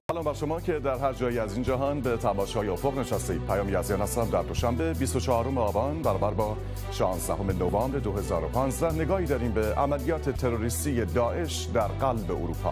سلام بر شما که در هر جایی از این جهان به تماشای افق نشستید. پیام یزدان هستم. در دوشنبه 24 آبان برابر با 16 نوامبر 2015 نگاهی داریم به عملیات تروریستی داعش در قلب اروپا.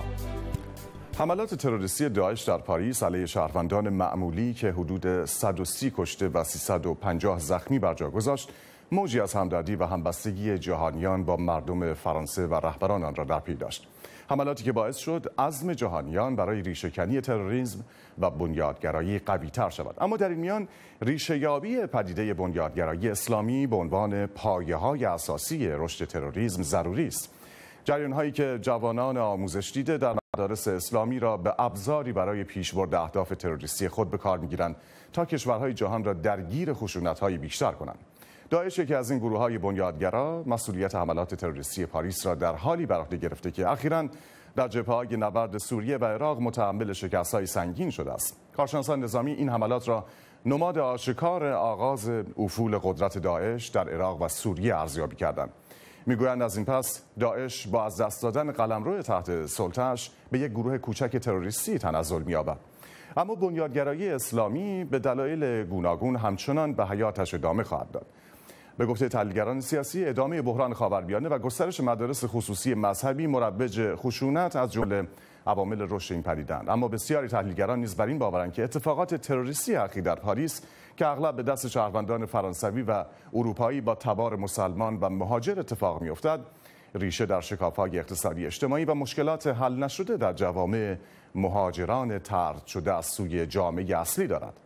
حملات تروریستی داعش در پاریس علیه شهروندان معمولی که حدود 130 کشته و 350 زخمی بر جا گذاشت، موجی از همدردی و همبستگی جهانیان با مردم فرانسه و رهبران آن را در پی داشت. حملاتی که باعث شد عزم جهانیان برای ریشه‌کنی تروریسم و بنیادگرایی قوی‌تر شود. اما در این میان ریشه‌یابی پدیده بنیادگرایی اسلامی به عنوان پایه‌های اساسی رشد تروریسم ضروری است. جریان‌هایی که جوانان آموزش دیده در مدارس اسلامی را به ابزاری برای پیشبرد اهداف تروریستی خود به کار می‌گیرند تا کشورهای جهان را درگیر خشونت‌های بیشتر کنند. داعش یکی از این گروه‌های بنیادگرا مسئولیت حملات تروریستی پاریس را در حالی بر عهده گرفته که اخیراً در جبهه‌های نبرد سوریه و عراق متحمل شکست‌های سنگین شده است. کارشناسان نظامی این حملات را نماد آشکار آغاز افول قدرت داعش در عراق و سوریه ارزیابی کردند. میگویند از این پس داعش با از دست دادن قلمرو تحت سلطه‌اش به یک گروه کوچک تروریستی تنزل می‌یابد. اما بنیادگرایی اسلامی به دلایل گوناگون همچنان به حیاتش ادامه خواهد داد. به گفته تحلیلگران سیاسی، ادامه بحران خاورمیانه و گسترش مدارس خصوصی مذهبی مروج خشونت از جمله عوامل رشد این پدیده‌اند. اما بسیاری تحلیلگران نیز بر این باورند که اتفاقات تروریستی اخیر در پاریس که اغلب به دست شهروندان فرانسوی و اروپایی با تبار مسلمان و مهاجر اتفاق می‌افتد، ریشه در شکاف‌های اقتصادی اجتماعی و مشکلات حل نشده در جوامع مهاجران طرد شده از سوی جامعه اصلی دارد.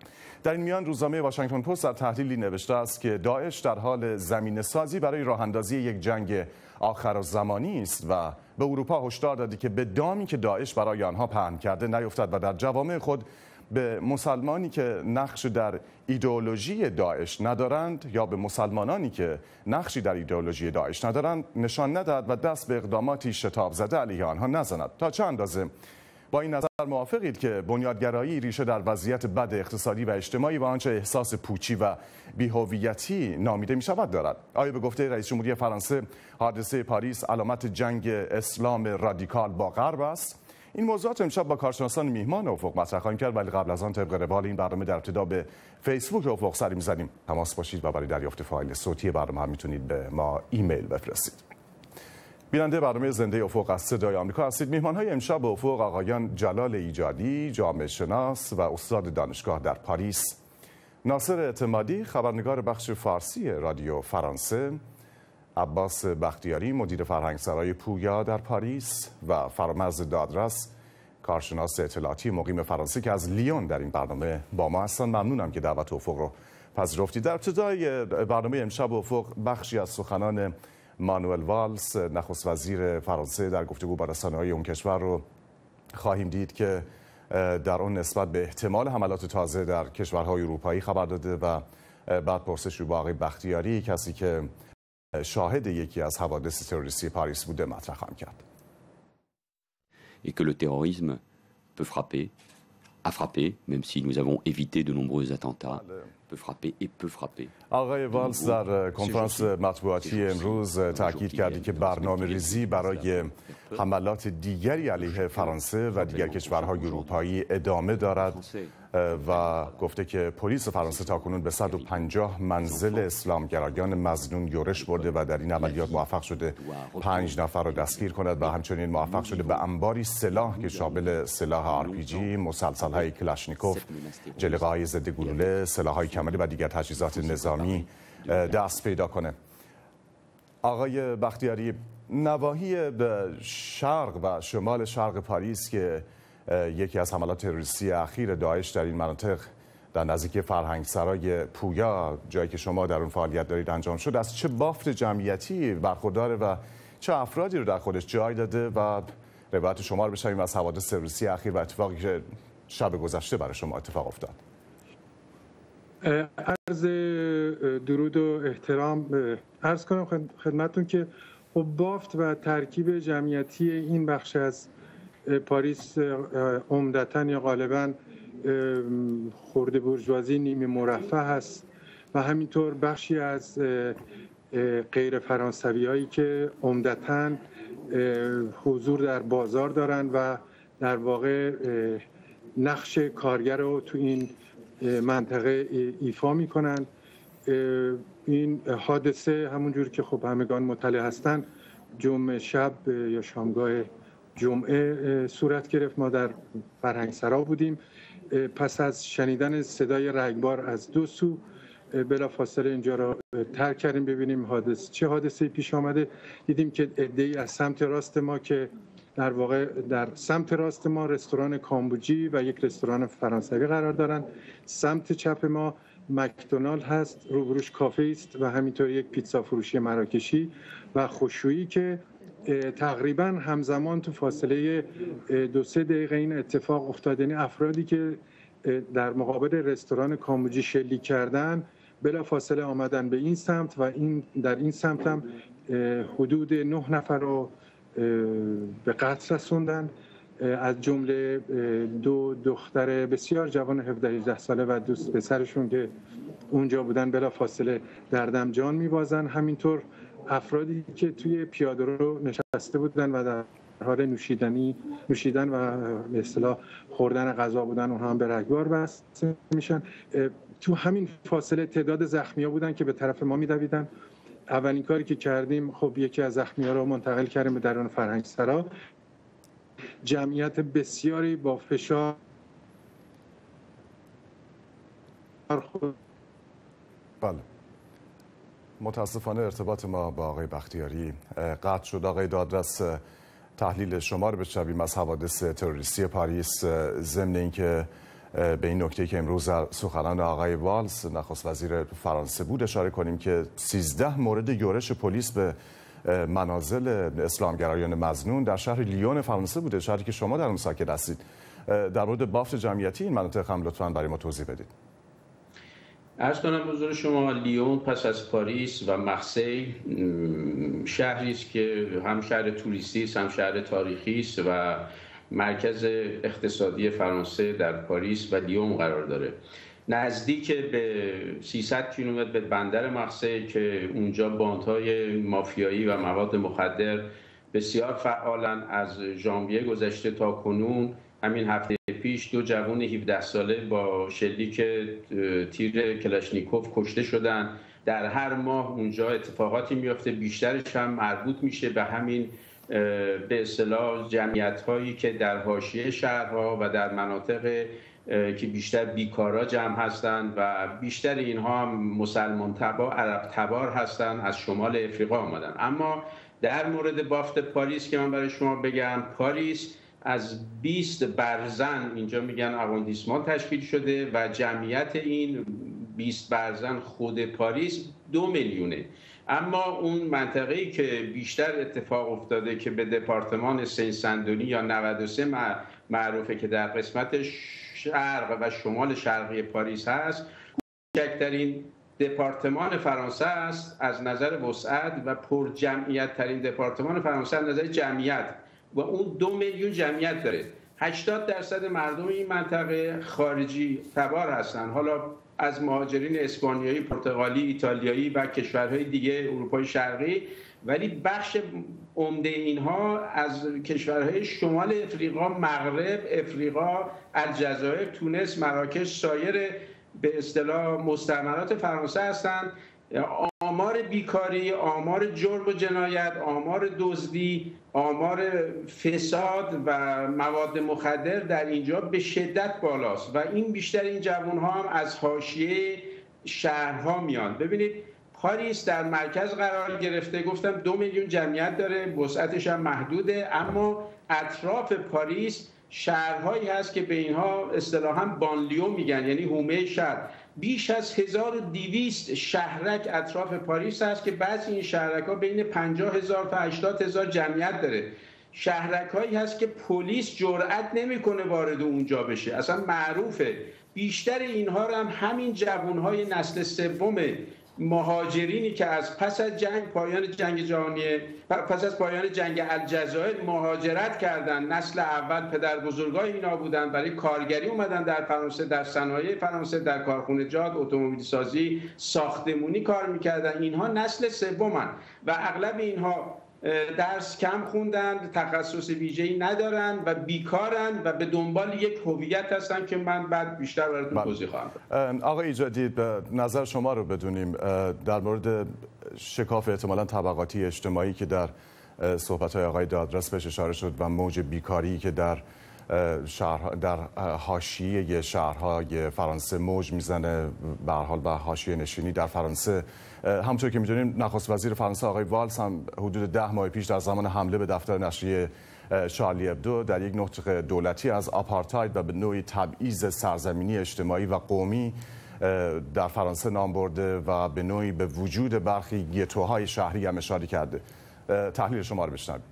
در این میان روزنامه واشنگتن پست در تحلیلی نوشته است که داعش در حال زمینه‌سازی برای راه‌اندازی یک جنگ آخرالزمانی است و به اروپا هشدار داده که به دامی که داعش برای آنها پهن کرده نیفتد و در جوامع خود به مسلمانی که نقش در ایدئولوژی داعش ندارند یا به مسلمانانی که نقشی در ایدئولوژی داعش ندارند نشان ندهد و دست به اقداماتی شتاب زده علیه آنها نزند. تا چه اندازه با این نظر موافقید که بنیادگرایی ریشه در وضعیت بد اقتصادی و اجتماعی و آنچه احساس پوچی و بی‌هویتی نامیده می شود دارد؟ آیا به گفته رئیس جمهوری فرانسه حادثه پاریس علامت جنگ اسلام رادیکال با غرب است؟ این موضوعات امشب با کارشناسان میهمان افق مطرح خواهیم کرد، ولی قبل از آن طبق روال این برنامه در ابتدا به فیسبوک افق سری می‌زنیم. تماس باشید و برای دریافت فایل صوتی برنامه هم میتونید به ما ایمیل بفرستید. بیننده برنامه زنده افق از صدای آمریکا هستید. میهمان‌های امشب افق آقایان جلال ایجادی، جامعه شناس و استاد دانشگاه در پاریس، ناصر اعتمادی، خبرنگار بخش فارسی رادیو فرانسه، عباس بختیاری، مدیر فرهنگسرای پویا در پاریس و فرامرز دادرس، کارشناس اطلاعاتی مقیم فرانسه که از لیون در این برنامه با ما هستند. ممنونم که دعوت افق رو پذیرفتید. در ابتدای برنامه امشب افق بخشی از سخنان مانوئل والس، نخست وزیر فرانسه، در گفتگو با رسانه‌های اون کشور رو خواهیم دید که در اون نسبت به احتمال حملات تازه در کشورهای اروپایی خبر داده و بعد پرسش رو با آقای بختیاری، کسی که شاهد یکی از حوادث تروریستی پاریس بوده، مطرح خواهم کرد. Et que le terrorisme peut frapper, a frappé, même si nous avons évité de nombreux attentats, peut frapper et peut frapper. آقای والس در کنفرانس مطبوعاتی امروز تاکید کردی که برنامه‌ریزی برای حملات دیگری علیه فرانسه و دیگر کشورهای اروپایی ادامه دارد و گفته که پلیس فرانسه تاکنون به 150 منزل اسلامگرایان مظنون یورش برده و در این عملیات موفق شده 5 نفر را دستگیر کند و همچنین موفق شده به انباری سلاح که شامل سلاح RPG، مسلسل‌های کلاشنیکوف، جلیقه‌های ضد گلوله، سلاح‌های کمری و دیگر تجهیزات نظامی دست پیدا کنه. آقای بختیاری، نواحی شرق و شمال شرق پاریس که یکی از حملات تروریستی اخیر داعش در این مناطق در نزدیکی فرهنگسرای پویا، جایی که شما در اون فعالیت دارید، انجام شد، از چه بافت جمعیتی برخورداره و چه افرادی رو در خودش جای داده و روایت شما رو بشنویم از حوادث تروریستی اخیر و اتفاقی که شب گذشته برای شما اتفاق افتاد. عرض درود و احترام عرض کنم خدمتتون که خب بافت و ترکیب جمعیتی این بخش از پاریس عمدتاً یا غالباً خرده بورژوازی نیمه مرفه هست و همینطور بخشی از غیر فرانسویایی که عمدتاً حضور در بازار دارند و در واقع نقش کارگر رو تو این منطقه ایفا میکنن. این حادثه همونجور که خب همگان مطلع هستن جمعه شب یا شامگاه جمعه صورت گرفت. ما در فرهنگسرا بودیم. پس از شنیدن صدای رگبار از دو سو بلافاصله اینجا را ترک کردیم ببینیم چه حادثه‌ای پیش آمده. دیدیم که عده‌ای از سمت راست ما که در واقع در سمت راست ما رستوران کامبوجی و یک رستوران فرانسوی قرار دارند. سمت چپ ما مکدونالد هست، روبروش کافه است و همینطور یک پیتزا فروشی مراکشی و خشویی که تقریبا همزمان تو فاصله 2-3 دقیقه این اتفاق افتاد. یعنی افرادی که در مقابل رستوران کامبوجی شلیک کردن بلافاصله آمدن به این سمت و در این سمت هم حدود 9 نفر رو به قتل رسوندن، از جمله 2 دختر بسیار جوان 17-18 ساله و دوست پسرشون که اونجا بودن بلافاصله در دم جان میبازن. همینطور افرادی که توی پیاده‌رو نشسته بودن و در حال نوشیدن و به اصطلاح خوردن غذا بودن، اونها هم به رگبار بسته میشن. تو همین فاصله تعداد زخمی‌ها بودن که به طرف ما میدویدن. اولین کاری که کردیم خب یکی از زخمی‌ها رو منتقل کردیم به درون فرهنگسرا. جمعیت بسیاری با فشار بله. متاسفانه ارتباط ما با آقای بختیاری قطع شد. آقای دادرس، تحلیل شما رو بشنویم از حوادث تروریستی پاریس، ضمن اینکه به این نکته که امروز سخنان آقای والز نخست وزیر فرانسه بود اشاره کنیم که 13 مورد یورش پلیس به منازل اسلامگرایان مظنون در شهر لیون فرانسه بوده، شهری که شما در اون ساکن هستید. در مورد بافت جمعیتی این مناطق هم لطفاً برای ما توضیح بدید. عرض کنم حضور شما لیون پس از پاریس و مارسی شهری است که هم شهر توریستی است هم شهر تاریخی است و مرکز اقتصادی فرانسه در پاریس و لیون قرار داره. نزدیک به 300 کیلومتر به بندر مارسی که اونجا باندهای مافیایی و مواد مخدر بسیار فعالن. از ژانویه گذشته تا کنون همین هفته پیش 2 جوان 17 ساله با شلیک تیر کلاشنیکوف کشته شدن. در هر ماه اونجا اتفاقاتی میفته، بیشترش هم مربوط میشه به همین به اصطلاح جمعیت‌هایی که در حاشیه شهرها و در مناطق که بیشتر بیکارا جمع هستند و بیشتر اینها هم مسلمان تبار، عرب تبار هستند، از شمال افریقا آمدن. اما در مورد بافت پاریس که من برای شما بگم، پاریس از 20 برزن اینجا میگن اروندیسمان تشکیل شده و جمعیت این 20 برزن خود پاریس 2 میلیونه. اما اون منطقه‌ای که بیشتر اتفاق افتاده که به دپارتمان سن سندونی یا 93 معروفه که در قسمت شرق و شمال شرقی پاریس هست، کوچکترین دپارتمان فرانسه است از نظر وسعت و پر جمعیت ترین دپارتمان فرانسه از نظر جمعیت و اون 2 میلیون جمعیت داره. 80% مردم این منطقه خارجی تبار هستن، حالا از مهاجرین اسپانیایی، پرتغالی، ایتالیایی و کشورهای دیگه اروپای شرقی، ولی بخش عمده اینها از کشورهای شمال افریقا، مغرب افریقا، الجزایر، تونس، مراکش، سایر به اصطلاح مستعمرات فرانسه هستند. آمار بیکاری، آمار جرم و جنایت، آمار دزدی، آمار فساد و مواد مخدر در اینجا به شدت بالاست و این بیشتر این جوان‌ها هم از حاشیه شهرها میان. ببینید پاریس در مرکز قرار گرفته، گفتم 2 میلیون جمعیت داره، وسعتش هم محدوده، اما اطراف پاریس شهرهایی هست که به اینها اصطلاحاً بانلیو میگن، یعنی حومه شهر. بیش از 1200 شهرک اطراف پاریس هست که بعضی این شهرک‌ها بین 50,000 تا 80,000 جمعیت داره. شهرک‌هایی هست که پلیس جرئت نمی‌کنه وارد اونجا بشه، اصلا معروفه. بیشتر اینها رو هم همین جوان‌های نسل سوم مهاجرینی که از پس از جنگ پایان جنگ جهانی پس از پایان جنگ الجزایر مهاجرت کردن، نسل اول پدر بزرگای اینا بودن، برای کارگری اومدن در فرانسه، در صنایع فرانسه، در کارخانجات، اتومبیل سازی، ساختمونی کار میکردن. اینها نسل سومن و اغلب اینها درس کم خوندن، تخصص ویژه‌ای ندارن و بیکارن و به دنبال یک هویت هستن که من بعد بیشتر براتون توضیح خواهم داد. آقای ایجادی، نظر شما رو بدونیم در مورد شکاف احتمالاً طبقاتی اجتماعی که در صحبت‌های آقای دادرس بهش اشاره شد و موج بیکاری که در حاشیه شهرهای فرانسه موج میزنه به هر حال و حاشیه نشینی در فرانسه. همونطور که می‌دونیم نخست وزیر فرانسه آقای والز هم حدود 10 ماه پیش در زمان حمله به دفتر نشریه شارلی ابدو در یک نطق دولتی از آپارتاید و به نوعی تبعیض سرزمینی اجتماعی و قومی در فرانسه نام برده و به نوعی به وجود برخی گتوهای شهری هم اشاره کرده. تحلیل شما رو بشنویم.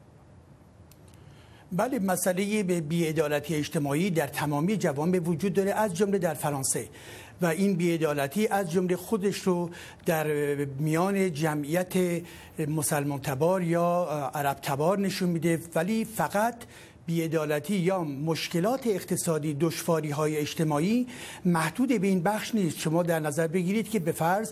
بله، مسئله بی‌عدالتی اجتماعی در تمامی جوامع وجود داره، از جمله در فرانسه، و این بی‌عدالتی از جمله خودش رو در میان جمعیت مسلمان تبار یا عرب تبار نشون میده، ولی فقط بی‌عدالتی یا مشکلات اقتصادی، دشواری‌های اجتماعی محدود به این بخش نیست. شما در نظر بگیرید که به فرض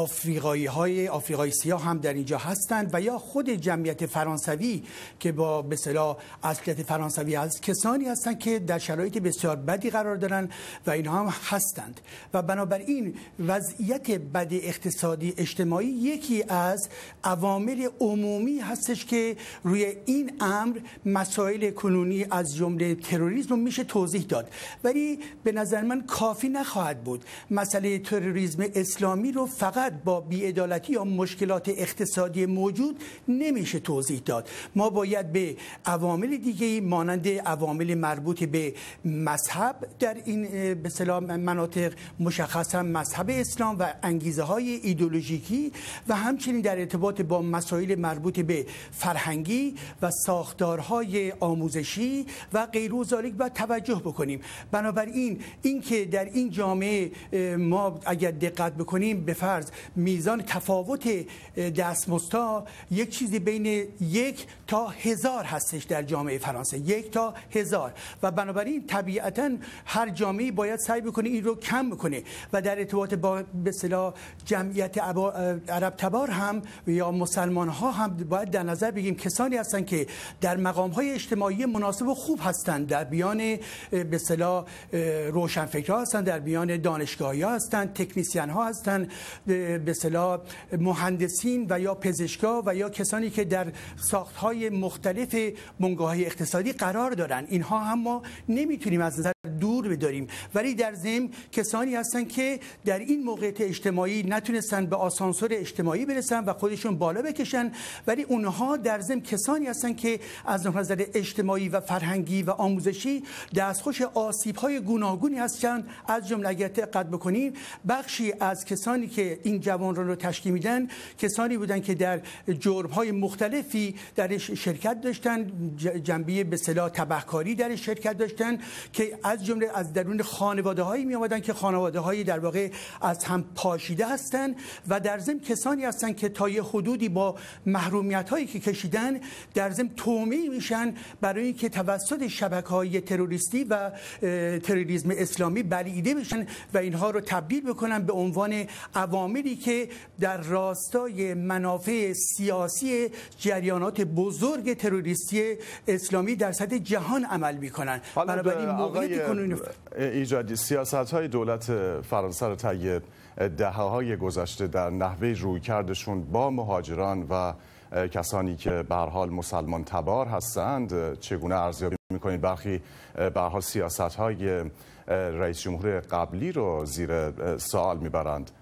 آفریقای سیاه هم در اینجا هستند و یا خود جمعیت فرانسوی که با به اصطلاح اصلیت فرانسوی هست، کسانی هستند که در شرایط بسیار بدی قرار دارن و اینها هم هستند و بنابراین وضعیت بد اقتصادی اجتماعی یکی از عوامل عمومی هستش که روی این امر مسائل کنونی از جمله تروریسم میشه توضیح داد، ولی به نظر من کافی نخواهد بود. مسئله تروریسم اسلامی رو فقط با بی‌عدالتی یا مشکلات اقتصادی موجود نمیشه توضیح داد. ما باید به عوامل دیگه‌ای مانند عوامل مربوط به مذهب در این به اصطلاح مناطق، مشخصا مذهب اسلام و انگیزه‌های ایدئولوژیکی و همچنین در ارتباط با مسائل مربوط به فرهنگی و ساختارهای آموزشی و غیر ذالک باید توجه بکنیم. بنابراین اینکه در این جامعه ما اگر دقت بکنیم به فرض میزان تفاوت دستمزدها یک چیزی بین 1 تا 1000 هستش در جامعه فرانسه، 1 تا 1000 و بنابراین طبیعتاً هر جامعه باید سعی بکنه این رو کم بکنه و در ارتباط با به اصطلاح جمعیت عرب تبار هم یا مسلمان ها هم باید در نظر بگیریم کسانی هستند که در مقام های اجتماعی مناسب و خوب هستند، در بیان به اصطلاح روشنفکرها هستند، در بیان دانشگاهی‌ها هستند، تکنیسین ها هستند، به اصطلاح مهندسین و یا پزشکا و یا کسانی که در ساخت‌های مختلف بنگاه‌های اقتصادی قرار دارند. اینها هم ما نمیتونیم از نظر دور بداریم، ولی در ضمن کسانی هستند که در این موقعیت اجتماعی نتونستن به آسانسور اجتماعی برسن و خودشون بالا بکشن، ولی اونها در ضمن کسانی هستند که از نظر اجتماعی و فرهنگی و آموزشی دستخوش آسیب‌های گوناگونی هستند. از جمله اگر دقت بکنیم بخشی از کسانی که این جوانان رو تشکیل میدن کسانی بودند که در جرم‌های مختلفی درش شرکت داشتن، جنبه به اصطلاح تبهکاری درش شرکت داشتن که از جمله از درون خانواده‌هایی می‌آمدن که خانواده‌هایی در واقع از هم پاشیده هستند و در ضمن کسانی هستند که تا یه حدودی با محرومیت‌هایی که کشیدن در ضمن تومه‌ای میشن برای اینکه توسط شبکه‌های تروریستی و تروریسم اسلامی بلعیده بشن و اینها رو تبدیل بکنن به عنوان عواملی که در راستای منافع سیاسی جریانات بزرگ تروریستی اسلامی در سطح جهان عمل می‌کنن. بنابراین موقعیت ایجادی سیاست‌های دولت فرانسه رو طی دهه‌های گذشته در نحوه رویکردشون با مهاجران و کسانی که به هر حال مسلمان تبار هستند چگونه ارزیابی می‌کنید؟ برخی به هر حال سیاست‌های رئیس جمهور قبلی رو زیر سوال می‌برند.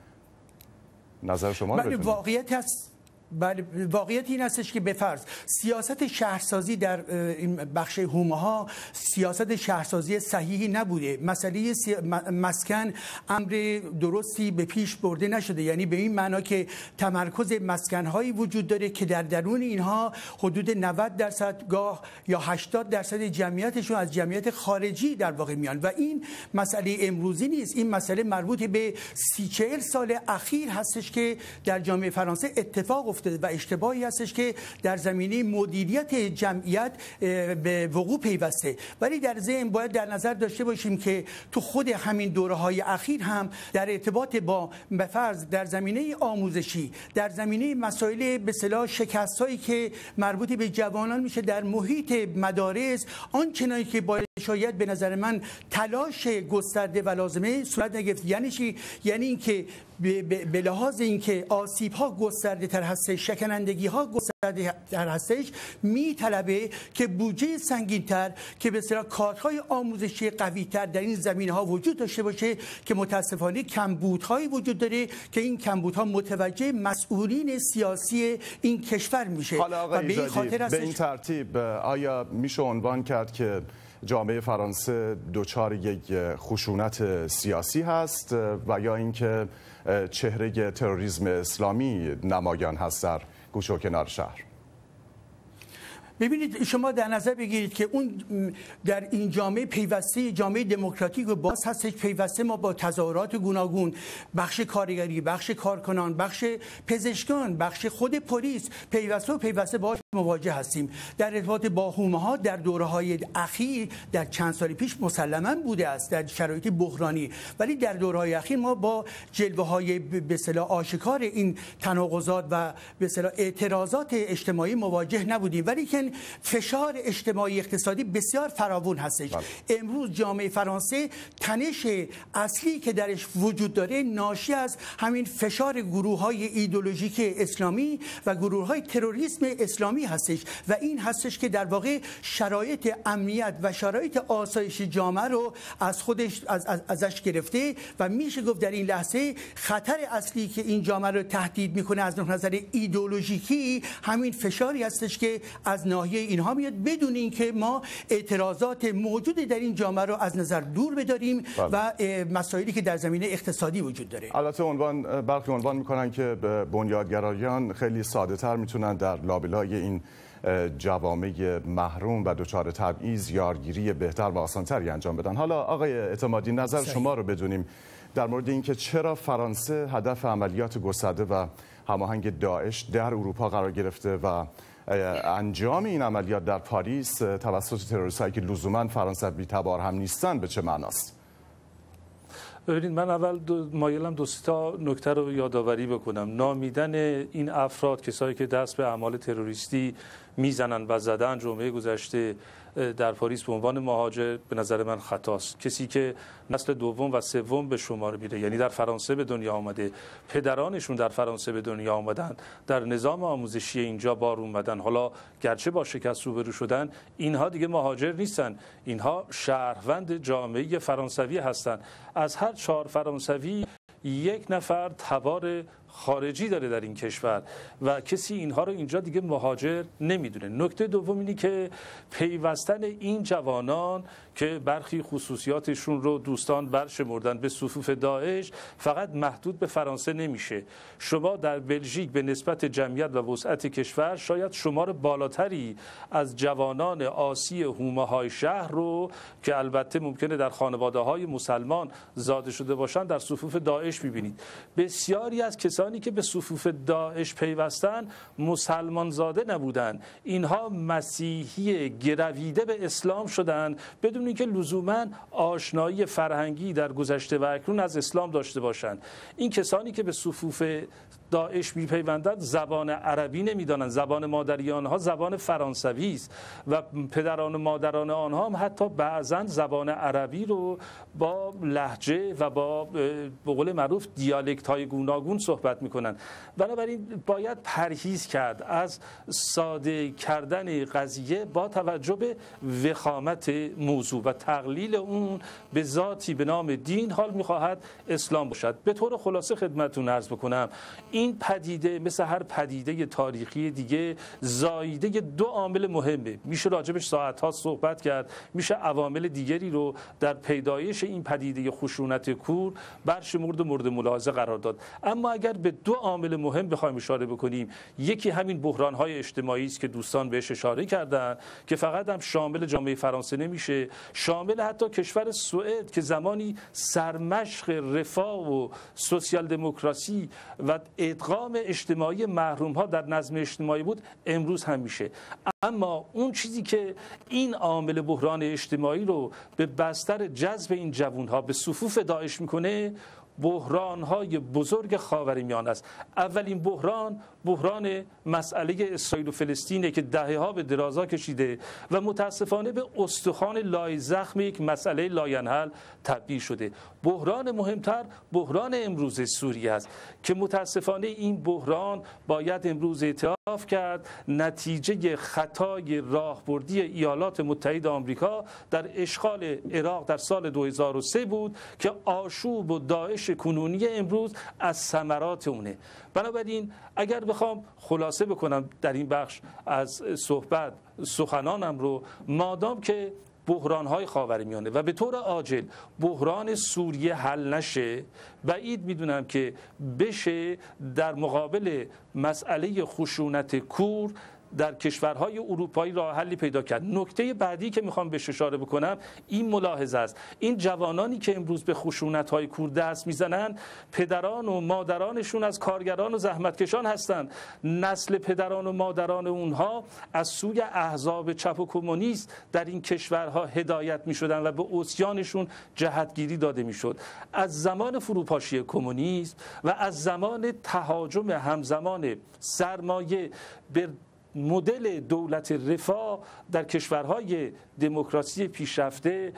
نظر شما رو بدونید. واقعیت هست. بله، واقعیت این هستش که به فرض سیاست شهرسازی در این بخش حومه ها سیاست شهرسازی صحیحی نبوده. مسئله مسکن امر درستی به پیش برده نشده، یعنی به این معنا که تمرکز مسکن هایی وجود داره که در درون اینها حدود 90% گاه یا 80% جمعیتشون از جمعیت خارجی در واقع میان و این مسئله امروزی نیست. این مسئله مربوط به 30-40 سال اخیر هستش که در جامعه فرانسه اتفاق افتاده و اشتباهی هستش که در زمینه مدیریت جمعیت به وقوع پیوسته. ولی در ذهن باید در نظر داشته باشیم که تو خود همین دوره‌های اخیر هم در ارتباط با فرض در زمینه آموزشی، در زمینه مسائل به اصطلاح شکست‌هایی که مربوط به جوانان میشه در محیط مدارس، آنچنانی که باید شاید به نظر من تلاش گسترده و لازمه صورت نگرفت. یعنی چی؟ یعنی اینکه به لحاظ اینکه آسیب‌ها گسترده تر هستش، شکنندگی‌ها گسترده تر هستش، میطلبه که بودجه سنگین‌تر که به اصطلاح کادرهای آموزشی قوی‌تر در این زمینه‌ها وجود داشته باشه که متأسفانه کمبودهایی وجود داره که این کمبودها متوجه مسئولین سیاسی این کشور میشه. حالا آقای ایجادی به این ترتیب آیا میشه عنوان کرد که جامعه فرانسه دچار یک خشونت سیاسی هست و یا اینکه چهره تروریسم اسلامی نمایان هست در گوشه و کنار شهر؟ ببینید، شما در نظر بگیرید که اون در این جامعه پیوسته، جامعه دموکراتیک و باز هستش، پیوسته ما با تظاهرات گوناگون، بخش کارگری، بخش کارکنان، بخش پزشکان، بخش خود پلیس پیوسته باهاش مواجه هستیم. در ارتباط با حومه‌ها در دوره‌های اخیر در چند سال پیش مسلماً بوده است در شرایط بحرانی، ولی در دوره‌های اخیر ما با جلوه‌های به اصطلاح آشکار این تناقضات و به اصطلاح اعتراضات اجتماعی مواجه نبودیم، ولی که فشار اجتماعی اقتصادی بسیار فراوان هستش. امروز جامعه فرانسه تنش اصلی که درش وجود داره ناشی از همین فشار گروه‌های ایدئولوژیک اسلامی و گروه‌های تروریسم اسلامی هستش و این هستش که در واقع شرایط امنیت و شرایط آسایش جامعه رو از خودش ازش گرفته و میشه گفت در این لحظه خطر اصلی که این جامعه رو تهدید میکنه از نظر ایدئولوژیکی همین فشاری هستش که از ناحیه اینها میاد بدون اینکه ما اعتراضات موجود در این جامعه رو از نظر دور بداریم و مسائلی که در زمینه اقتصادی وجود داره. البته برخی عنوان میکنن که بنیادگرایان خیلی ساده تر میتونن در لابلای این جوامع محروم و دچار تبعیض یارگیری بهتر و آسانتری انجام بدن. حالا آقای اعتمادی، نظر شما رو بدونیم در مورد اینکه چرا فرانسه هدف عملیات گسترده و هماهنگ داعش در اروپا قرار گرفته و انجام این عملیات در پاریس توسط تروریست‌هایی که لزوما فرانسوی تبار هم نیستن به چه معناست؟ ببینید، من اول مایلم دو تا نکته رو یادآوری بکنم. نامیدن این افراد، کسایی که دست به اعمال تروریستی میزنن و زدن جمعه گذشته در پاریس به عنوان مهاجر، به نظر من خطاست. کسی که نسل دوم و سوم به شمار میره، یعنی در فرانسه به دنیا آمده، پدرانشون در فرانسه به دنیا آمدن، در نظام آموزشی اینجا بار اومدن، حالا گرچه با شکست روبرو شدن، اینها دیگه مهاجر نیستن، اینها شهروند جامعه فرانسوی هستن. از هر 4 فرانسوی 1 نفر تبار خارجی داره در این کشور و کسی اینها رو اینجا دیگه مهاجر نمیدونه. نکته دوم اینی که پیوستن این جوانان که برخی خصوصیاتشون رو دوستان برشمردن به صفوف داعش فقط محدود به فرانسه نمیشه. شما در بلژیک به نسبت جمعیت و وسعت کشور شاید شمار بالاتری از جوانان عاصی حومه‌های شهر رو که البته ممکنه در خانواده‌های مسلمان زاده شده باشن در صفوف داعش می‌بینید. بسیاری از کسانی که به صفوف داعش پیوستن مسلمان زاده نبودن، اینها مسیحی گرویده به اسلام شدن بدون اینکه لزوما آشنایی فرهنگی در گذشته و اکنون از اسلام داشته باشند. این کسانی که به صفوف داعش میپیوندند زبان عربی نمیدانند، زبان مادری آنها زبان فرانسوی است و پدران و مادران آنها هم حتی بعضا زبان عربی رو با لهجه و با به قول معروف دیالکت های گوناگون صحبت میکنند. بنابراین باید پرهیز کرد از ساده کردن قضیه با توجه به وخامت موضوع و تقلیل اون به ذاتی به نام دین حال میخواهد اسلام باشد. به طور خلاصه خدمتتون عرض بکنم این پدیده مثل هر پدیده تاریخی دیگه زاییده 2 عامل مهمه. میشه راجبش ساعت‌ها صحبت کرد، میشه عوامل دیگری رو در پیدایش این پدیده خشونت کور برشمرد و مورد ملاحظه قرار داد. اما اگر به دو عامل مهم بخوایم اشاره بکنیم، یکی همین بحران‌های اجتماعی است که دوستان بهش اشاره کردن که فقط هم شامل جامعه فرانسه نمیشه، شامل حتی کشور سوئد که زمانی سرمشق رفاه و سوسیال دموکراسی و ادغام اجتماعی محروم‌ها در نظم اجتماعی بود، امروز هم میشه. اما اون چیزی که این عامل بحران اجتماعی رو به بستر جذب این جوان‌ها به صفوف داعش میکنه، بحران‌های بزرگ خاورمیانه است. اولین بحران مسئله اسرائیل و فلسطینه که دهه‌ها به درازا کشیده و متاسفانه به استخوان لای زخم یک مسئله لاینحل تبدیل شده. بحران مهمتر بحران امروز سوریه است که متاسفانه این بحران باید امروز اعتراف کرد نتیجه خطای راهبردی ایالات متحده آمریکا در اشغال عراق در سال 2003 بود که آشوب و داعش کنونی امروز از ثمرات اونه. بنابراین اگر بخوام خلاصه بکنم در این بخش از صحبت سخنانم رو، مادام که بحران‌های خاورمیانه و به طور عاجل بحران سوریه حل نشه، بعید میدونم که بشه در مقابل مسئله خشونت کور در کشورهای اروپایی راه حلی پیدا کرد. نکته بعدی که میخوام بهش اشاره بکنم این ملاحظه است، این جوانانی که امروز به خشونت‌های کور دست میزنن پدران و مادرانشون از کارگران و زحمتکشان هستند. نسل پدران و مادران اونها از سوی احزاب چپ و کمونیست در این کشورها هدایت میشدن و به عصیانشون جهتگیری داده میشد. از زمان فروپاشی کمونیسم و از زمان تهاجم همزمان سرمایه به مدل دولت رفاه در کشورهای دموکراسی پیشرفته،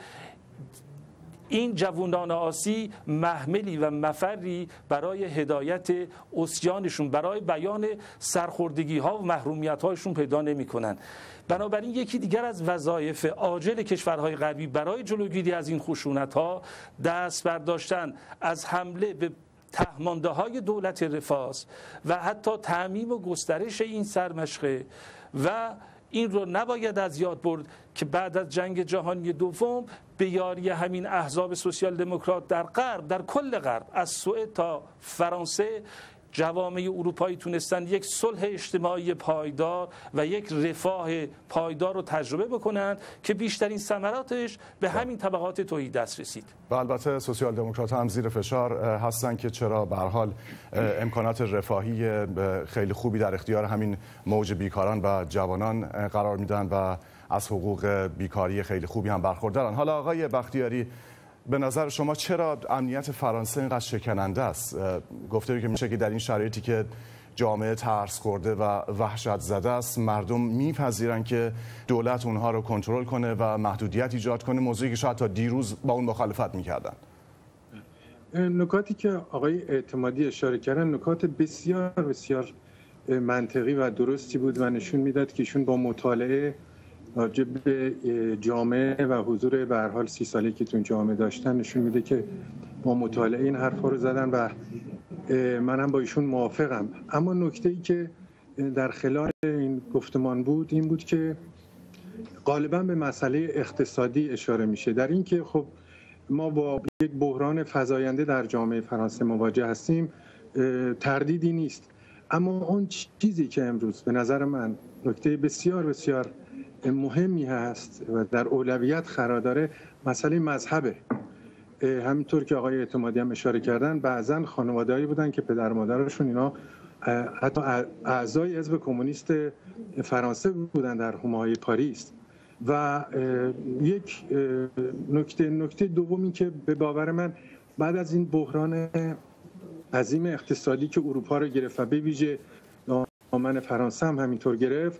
این جوانان آسی محملی و مفری برای هدایت عصیانشون، برای بیان سرخوردگی ها و محرومیت هاشون پیدا نمی کنن. بنابراین یکی دیگر از وظایف عاجل کشورهای غربی برای جلوگیری از این خشونت ها دست برداشتن از حمله به تهمانده های دولت رفاه و حتی تعمیم و گسترش این سرمشقه و این رو نباید از یاد برد که بعد از جنگ جهانی دوم به یاری همین احزاب سوسیال دموکرات در غرب، در کل غرب از سوئد تا فرانسه، جوامع اروپایی تونستن یک صلح اجتماعی پایدار و یک رفاه پایدار رو تجربه بکنند که بیشترین ثمراتش به همین طبقات توحی دست رسید. و البته سوسیال دموکرات هم زیر فشار هستن که چرا به هر حال امکانات رفاهی خیلی خوبی در اختیار همین موج بیکاران و جوانان قرار میدن و از حقوق بیکاری خیلی خوبی هم برخوردارن. حالا آقای بختیاری، به نظر شما چرا امنیت فرانسه اینقدر شکننده است؟ گفته که میشه که در این شرایطی که جامعه ترس خورده و وحشت زده است، مردم میپذیرن که دولت اونها رو کنترل کنه و محدودیت ایجاد کنه، موضوعی که شاید تا دیروز با اون مخالفت میکردن. نکاتی که آقای اعتمادی اشاره کردن نکات بسیار بسیار منطقی و درستی بود و نشون میداد که ایشون با مطالعه راجع به جامعه و حضور به هر حال 30 ساله که تو این جامعه داشتن نشون میده که با مطالعه این حرفا رو زدن و منم با ایشون موافقم. اما نکته‌ای که در خلال این گفتمان بود این بود که غالبا به مسئله اقتصادی اشاره میشه، در این که خب ما با یک بحران فزاینده در جامعه فرانسه مواجه هستیم، تردیدی نیست. اما اون چیزی که امروز به نظر من نکته بسیار بسیار مهمی هست و در اولویت قرار داره مسئله مذهبه. همینطور که آقای اعتمادی هم اشاره کردن، بعضن خانواده‌ای بودن که پدر مادرشون اینا حتی اعضای حزب کمونیست فرانسه بودن در حومه‌های پاریس. و یک نکته دومی که به باور من بعد از این بحران عظیم اقتصادی که اروپا رو گرفت و به ویژه دامن فرانسه هم همینطور گرفت،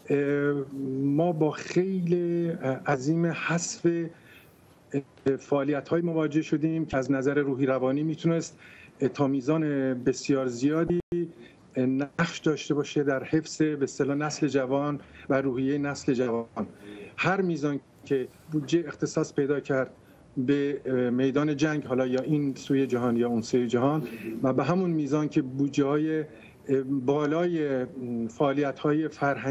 ما با خیلی عظیم حذف فعالیت‌های مواجه شدیم که از نظر روحی روانی میتونست تا میزان بسیار زیادی نقش داشته باشه در حفظ به اصطلاح نسل جوان و روحیه نسل جوان. هر میزان که بودجه اختصاص پیدا کرد به میدان جنگ، حالا یا این سوی جهان یا اون سوی جهان، و به همون میزان که بودجه‌های بالای فعالیت‌های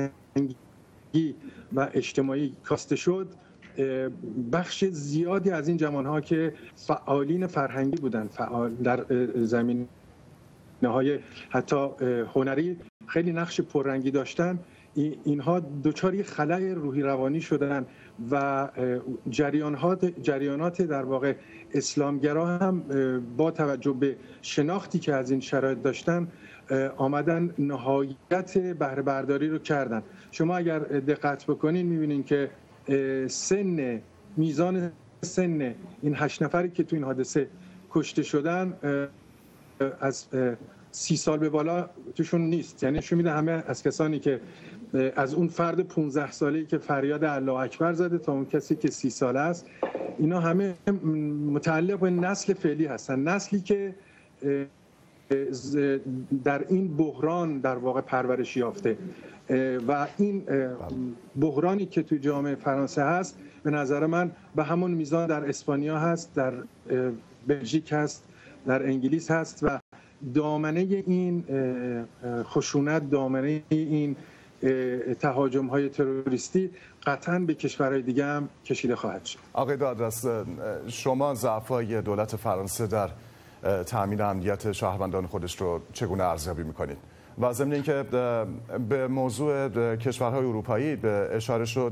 فرهنگی و اجتماعی کاسته شد، بخش زیادی از این جوان‌ها که فعالین فرهنگی بودن، فعال در زمینه زمینه‌های حتی هنری خیلی نقش پررنگی داشتن، اینها دچار یک خلأ روحی روانی شدن و جریانات در واقع اسلامگرا هم با توجه به شناختی که از این شرایط داشتن آمدن نهایت بهره برداری رو کردن. شما اگر دقت بکنین می‌بینین که میزان سن این 8 نفری که تو این حادثه کشته شدن از 30 سال به بالا توشون نیست. یعنی نشون میده همه از کسانی که از اون فرد 15 ساله‌ای که فریاد الله اکبر زده تا اون کسی که 30 ساله است، اینا همه متعلق به نسل فعلی هستن، نسلی که در این بحران در واقع پرورش یافته و این بحرانی که توی جامعه فرانسه هست به نظر من به همون میزان در اسپانیا هست، در بلژیک هست، در انگلیس هست و دامنه این خشونت، دامنه این تهاجم‌های تروریستی قطعاً به کشورهای دیگه هم کشیده خواهد شد. آقای دادرس، شما ضعف‌های دولت فرانسه در تامین امنیت شهروندان خودش رو چگونه ارزیابی می‌کنید؟ و ضمن اینکه به موضوع کشورهای اروپایی به اشاره شد،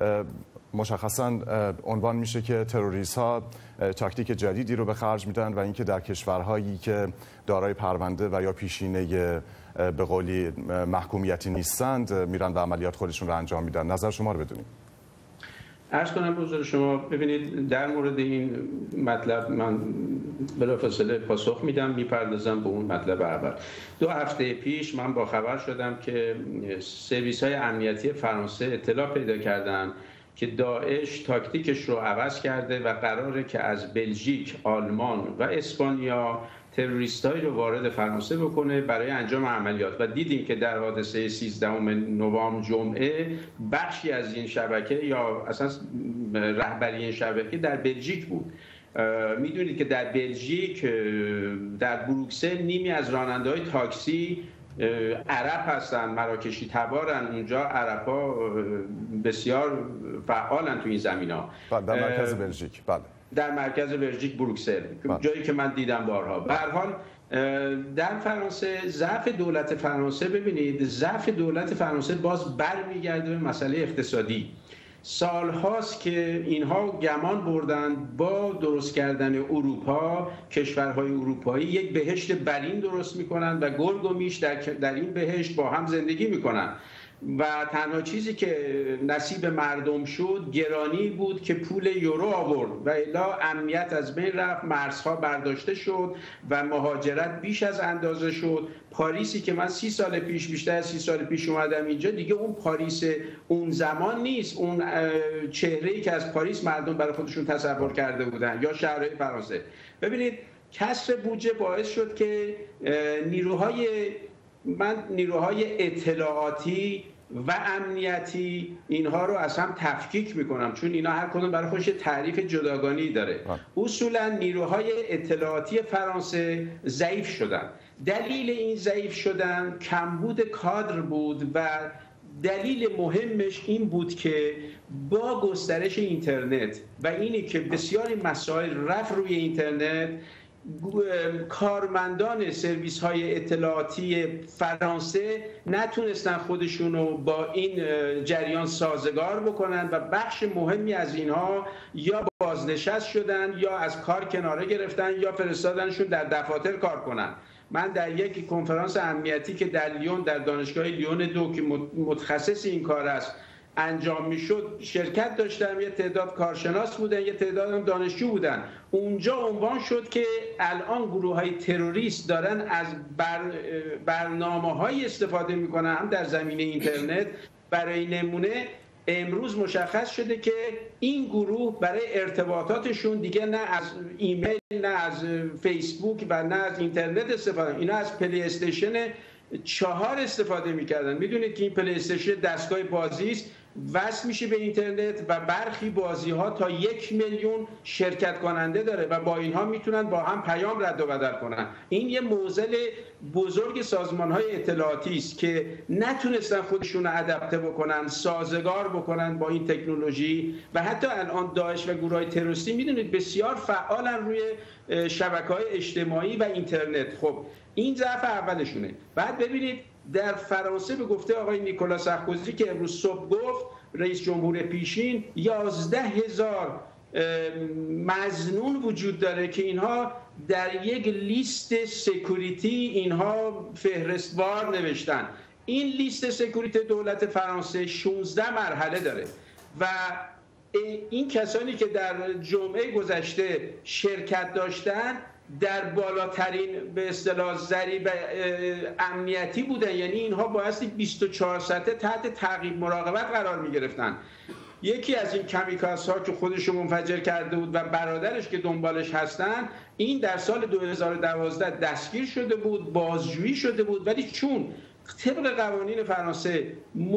مشخصاً عنوان میشه که تروریست‌ها تاکتیک جدیدی رو به خرج میدن و اینکه در کشورهایی که دارای پرونده و یا پیشینه به قولی محکومیتی نیستند میرن و عملیات خودشون رو انجام میدن. نظر شما رو بدونیم. عرض کنم به حضور شما، ببینید در مورد این مطلب من بلافاصله پاسخ میدم، میپردازم به اون مطلب اول. 2 هفته پیش من با خبر شدم که سرویس‌های امنیتی فرانسه اطلاع پیدا کردن که داعش تاکتیکش رو عوض کرده و قراره که از بلژیک، آلمان و اسپانیا تروریستایی رو وارد فرانسه بکنه برای انجام عملیات و دیدیم که در حادثه 13 نوامبر جمعه بخشی از این شبکه یا اصلا رهبری این شبکه در بلژیک بود. میدونید که در بلژیک در بروکسل نیمی از راننده‌های تاکسی عرب هستن، مراکشی تبارن. اونجا عرب‌ها بسیار فعالن تو این زمینا. در مرکز بلژیک. بله. در مرکز بلژیک بروکسل، جایی که من دیدم بارها. به هر حال در فرانسه ضعف دولت فرانسه، ببینید ضعف دولت فرانسه باز برمیگرده به مسئله اقتصادی. سالهاست که اینها گمان بردن با درست کردن اروپا، کشورهای اروپایی یک بهشت برین درست میکنن و گرگ و میش در این بهشت با هم زندگی میکنن و تنها چیزی که نصیب مردم شد گرانی بود که پول یورو آورد و الا امنیت از بین رفت، مرزها برداشته شد و مهاجرت بیش از اندازه شد. پاریسی که من 30 سال پیش، بیشتر از 30 سال پیش اومدم اینجا، دیگه اون پاریس اون زمان نیست، اون چهره‌ای که از پاریس مردم برای خودشون تصور کرده بودن یا شهرهای فرانسه. ببینید کسر بودجه باعث شد که نیروهای اطلاعاتی و امنیتی اینها رو از هم تفکیک میکنم، چون اینا هر کدوم برای خودش تعریف جداگانه‌ای داره. اصولا نیروهای اطلاعاتی فرانسه ضعیف شدن. دلیل این ضعیف شدن کمبود کادر بود و دلیل مهمش این بود که با گسترش اینترنت و اینی که بسیاری مسائل رفت روی اینترنت، کارمندان سرویس های اطلاعاتی فرانسه نتونستن خودشون رو با این جریان سازگار بکنن و بخش مهمی از اینها یا بازنشست شدن یا از کار کناره گرفتن یا فرستادنشون در دفاتر کار کنن. من در یک کنفرانس امنیتی که در لیون، در دانشگاه لیون 2 که متخصص این کار است انجام میشد شرکت داشتم. یه تعداد کارشناس بودن، یه تعداد هم دانشجو بودن. اونجا عنوان شد که الان گروه‌های تروریست دارن از برنامه‌های استفاده میکنن هم در زمینه اینترنت. برای نمونه امروز مشخص شده که این گروه برای ارتباطاتشون دیگه نه از ایمیل، نه از فیسبوک و نه از اینترنت استفاده، اینا از پلی استیشن 4 استفاده میکردن. میدونید که این پلی استیشن دستگاه بازی است وصل میشه به اینترنت و برخی بازی‌ها تا 1 میلیون شرکت کننده داره و با اینها میتونن با هم پیام رد و بدل کنن. این یه معضل بزرگ سازمان‌های اطلاعاتی است که نتونستن خودشون رو ادپته بکنن، سازگار بکنن با این تکنولوژی و حتی الان داعش و گروه‌های تروریستی میدونید بسیار فعالن روی شبکه‌های اجتماعی و اینترنت. خب این ضعف اولشونه. بعد ببینید در فرانسه به گفته آقای نیکولا سارکوزی که امروز صبح گفت، رئیس جمهور پیشین، 11,000 مظنون وجود داره که اینها در یک لیست سکوریتی اینها فهرستوار نوشتن. این لیست سکوریتی دولت فرانسه 16 مرحله داره و این کسانی که در جمعه گذشته شرکت داشتن در بالاترین به اصطلاح ضریب امنیتی بودن، یعنی اینها بایستی 24 ساعته تحت تعقیب مراقبت قرار می گرفتن. یکی از این کمیکازها که خودش منفجر کرده بود و برادرش که دنبالش هستن، این در سال 2012 دستگیر شده بود، بازجویی شده بود، ولی چون طبق قوانین فرانسه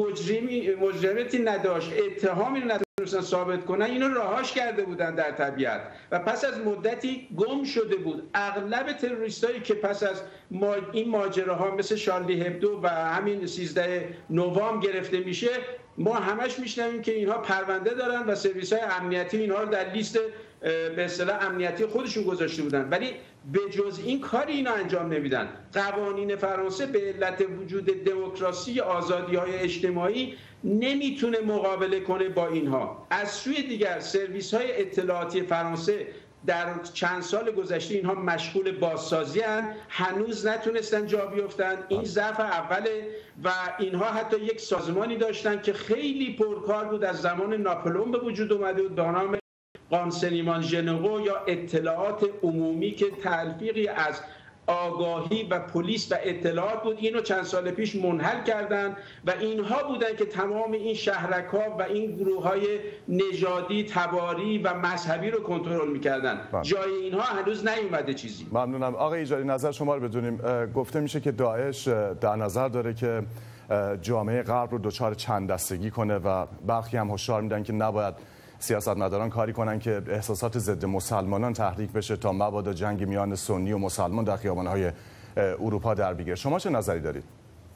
مجرمتی نداشت، اتهامی نتونستن ثابت کنن، اینو رهاش کرده بودن در طبیعت و پس از مدتی گم شده بود. اغلب تروریستایی که پس از این ماجراها مثل شارلی هبدو و همین 13 نوامبر گرفته میشه، ما همش میشنویم که اینها پرونده دارن و سرویس‌های امنیتی اینها رو در لیست به اصطلاح امنیتی خودشون گذاشته بودن، ولی به جز این کاری اینا انجام نمیدن. قوانین فرانسه به علت وجود دموکراسی، آزادی‌های اجتماعی نمیتونه مقابله کنه با اینها. از سوی دیگر سرویس‌های اطلاعاتی فرانسه در چند سال گذشته اینها مشغول بازسازی هستند، هنوز نتونستن جا بیفتن. این ضعف اوله و اینها حتی یک سازمانی داشتن که خیلی پرکار بود، از زمان ناپلئون به وجود اومده بود، به نام قانسنیمان ژنرو یا اطلاعات عمومی که تلفیقی از آگاهی و پلیس و اطلاعات بود. اینو چند سال پیش منحل کردن و اینها بودن که تمام این شهرک‌ها و این گروه‌های نژادی، تباری و مذهبی رو کنترل می‌کردن. جای اینها هنوز نیومده چیزی. ممنونم. آقای ایجادی نظر شما رو بدونیم. گفته میشه که داعش در نظر داره که جامعه غرب رو دچار چند دستگی کنه و برخی هم هشدار میدن که نباید سیاستمداران کاری کنن که احساسات ضد مسلمانان تحریک بشه تا مبادا جنگ میان سنی و مسلمان در خیابان‌های اروپا در بگیره. شما چه نظری دارید؟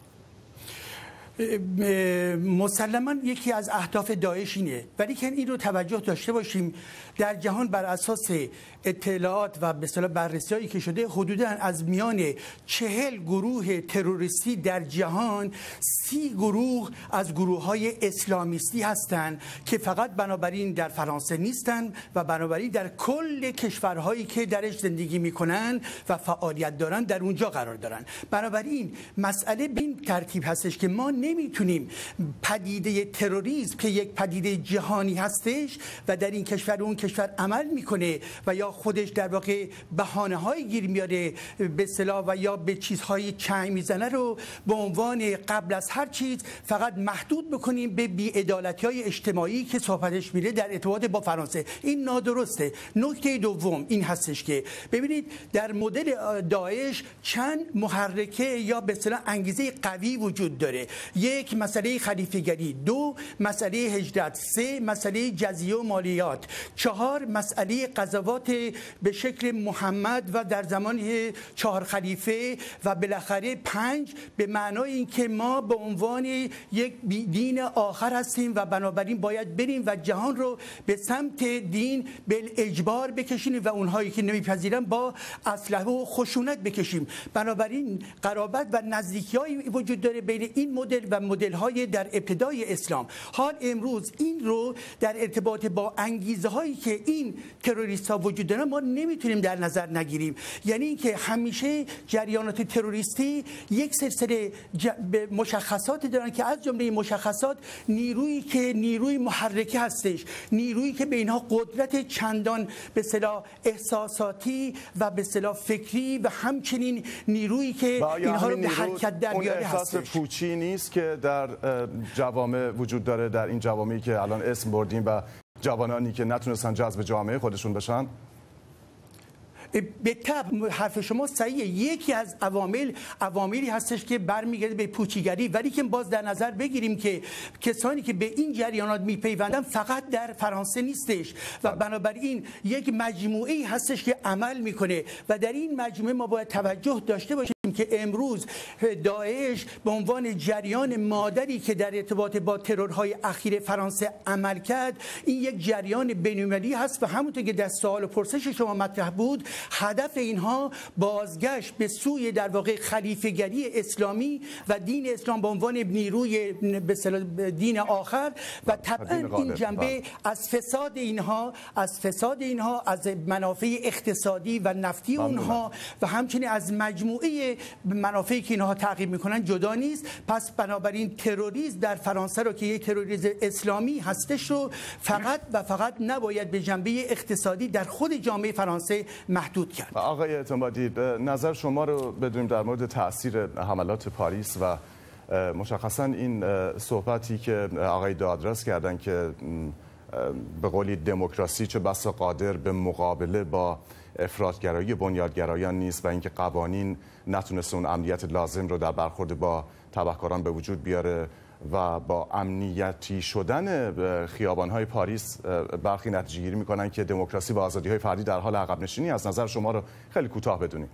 مسلماً یکی از اهداف داعش اینه، ولی که این رو توجه داشته باشیم در جهان بر اساس اطلاعات و به اصطلاح بررسی‌هایی که شده حدوداً از میان 40 گروه تروریستی در جهان 30 گروه از گروه‌های اسلامیستی هستند که فقط بنابراین در فرانسه نیستن و بنابراین در کل کشورهایی که درش زندگی میکنن و فعالیت دارن در اونجا قرار دارن. بنابراین مسئله به این ترتیب هستش که ما نمیتونیم پدیده تروریسم که یک پدیده جهانی هستش و در این کشور و اون کشور عمل میکنه و یا خودش در واقع بهانه‌هایی گیر میاره به اصطلاح و یا به چیزهای چنگ میزنه رو به عنوان قبل از هر چیز فقط محدود بکنیم به بی‌عدالتی‌های اجتماعی که صحبتش میره در ارتباط با فرانسه. این نادرسته. نکته دوم این هستش که ببینید در مدل داعش چند محرکه یا به اصطلاح انگیزه قوی وجود داره. یک، مسئله خلیفه‌گری، دو، مسئله هجرت، سه، مسئله جزیه و مالیات، چهار، مسئله غزوات به شکل محمد و در زمان 4 خلیفه و بالاخره 5 به معنای اینکه ما به عنوان یک دین آخر هستیم و بنابراین باید بریم و جهان رو به سمت دین به اجبار بکشیم و اونهایی که نمیپذیرن با اسلحه و خشونت بکشیم. بنابراین قرابت و نزدیکی‌هایی وجود داره بین این مدل و مدل‌های در ابتدای اسلام. حال امروز این رو در ارتباط با انگیزه‌هایی که این تروریست‌ها وجود دارن ما نمیتونیم در نظر نگیریم. یعنی اینکه همیشه جریانات تروریستی یک سلسله مشخصات دارن که از جمله این مشخصات نیرویی که نیروی محرکه هستش، نیرویی که به اینها قدرت چندان به اصطلاح احساساتی و به اصطلاح فکری و همچنین نیرویی که اینها رو به حرکت در بیاره هستش. اون احساس پوچی نیست که در جوامع وجود داره، در این جوامعی که الان اسم بردیم و جوانانی که نتونستن جذب جامعه خودشون بشن؟ به طبع حرف شما صحیحه. یکی از عواملی هستش که برمیگرده به پوچیگری، ولی که باز در نظر بگیریم که کسانی که به این جریانات میپیوندن فقط در فرانسه نیستش و بنابراین یک مجموعه‌ای هستش که عمل میکنه و در این مجموعه ما باید توجه داشته باشیم که امروز داعش به عنوان جریان مادری که در ارتباط با ترورهای اخیر فرانسه عمل کرد، این یک جریان بین‌المللی هست و همونطور که در سوال و پرسش شما مطرح بود، هدف اینها بازگشت به سوی در واقع خلیفه‌گری اسلامی و دین اسلام به عنوان نیروی دین آخر و طبعا این جنبه از فساد اینها از منافع اقتصادی و نفتی اونها و همچنین از مجموعه منافعی که اینها تعقیب میکنن جدا نیست. پس بنابراین تروریسم در فرانسه رو که یک تروریسم اسلامی هستش رو فقط نباید به جنبه اقتصادی در خود جامعه فرانسه محدود کرد. آقای اعتمادی، نظر شما رو بدونیم در مورد تاثیر حملات پاریس و مشخصا این صحبتی که آقای دادرس کردن که به قولی دموکراسی چه بسا قادر به مقابله با افراطگرایی بنیادگرایان نیست و اینکه قوانین نتونست اون امنیت لازم رو در برخورد با تبهکاران به وجود بیاره و با امنیتی شدن خیابان‌های پاریس برخی نتیجه گیری می‌کنن که دموکراسی و آزادی‌های فردی در حال عقب نشینی. از نظر شما رو خیلی کوتاه بدونیم.